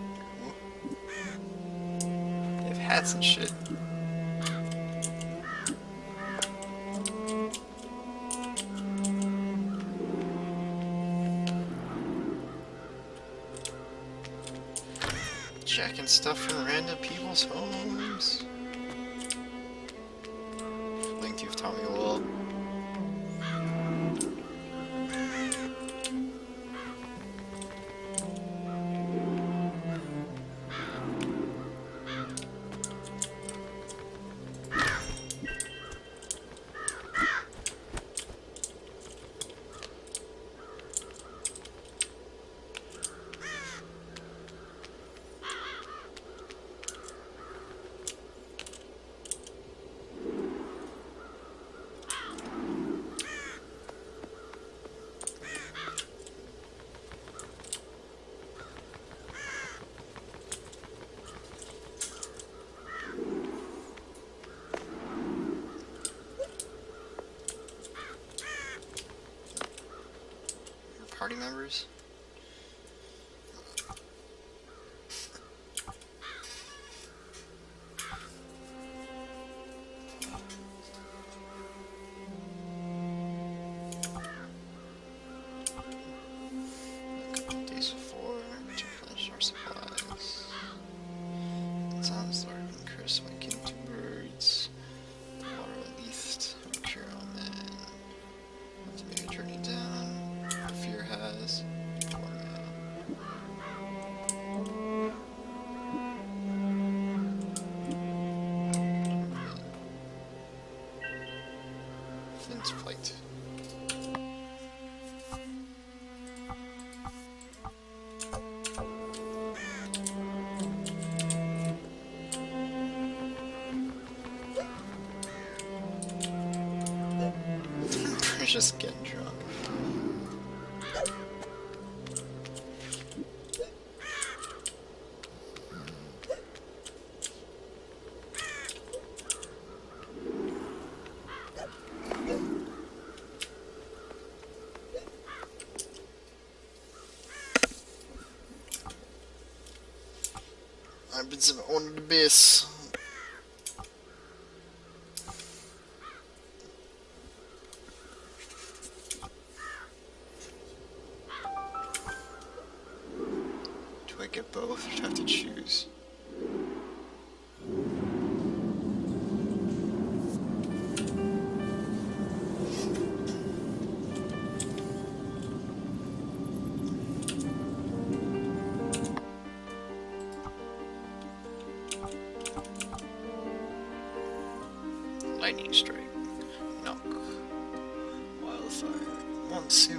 they have hats and shit. Jacking stuff from random people's homes. Link, you've taught me well. Party members? Let's fight. We're just getting drunk. I've been on the base. Do I get both or do I have to choose? Lightning strike, knock, wildfire, monsoon.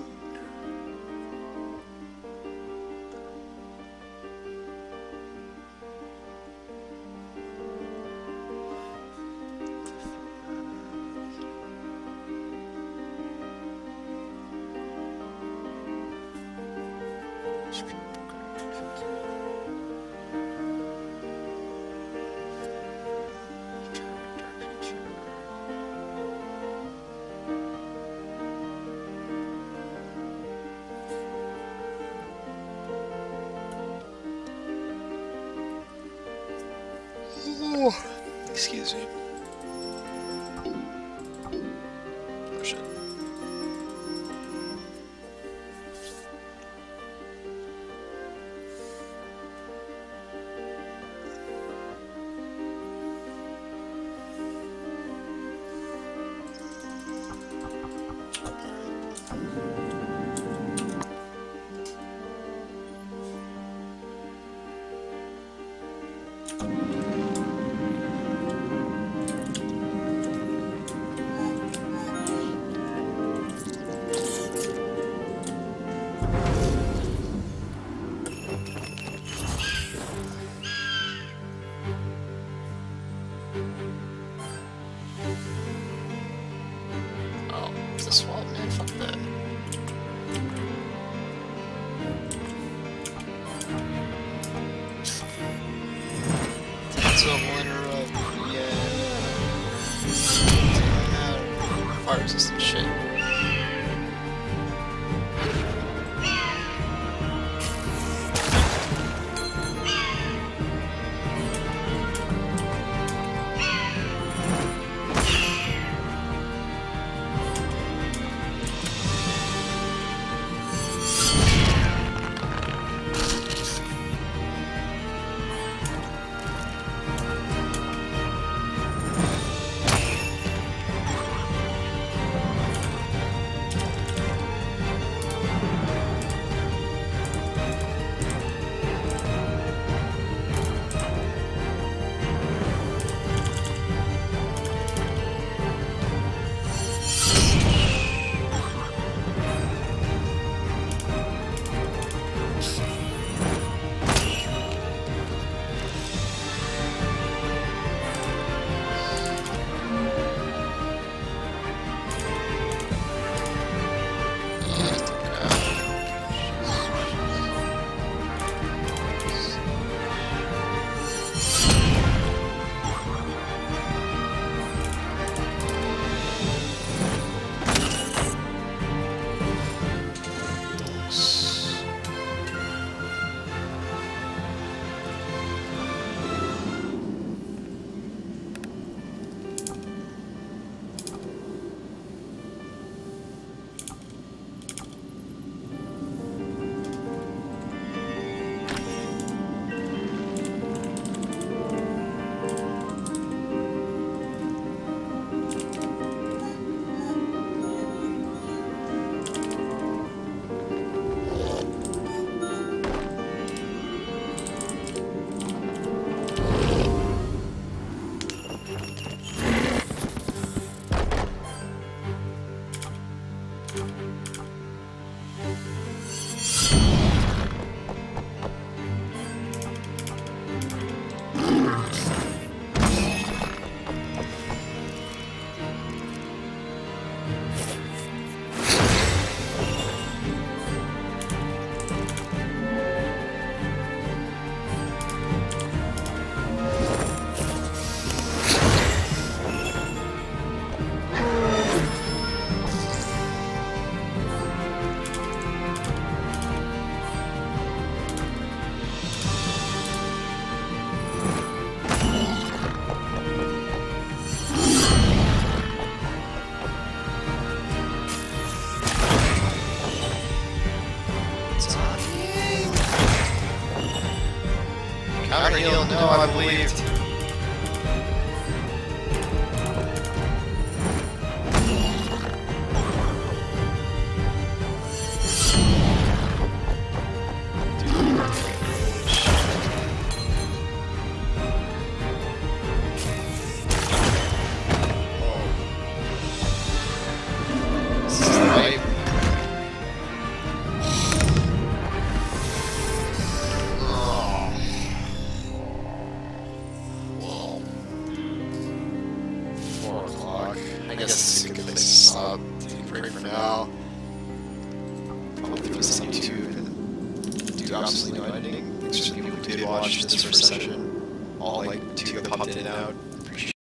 Ooh, excuse me. Oh shit. Oh, it's a swamp, man. Fuck that. So interrupt. Yeah. Fire resistant shit. Counter heal, no, I believed. I guess it's a good place to stop. Take a break for now. Probably throw this on YouTube and do absolutely no editing. Thanks to the people who did watch this first session. All like two that popped in and out.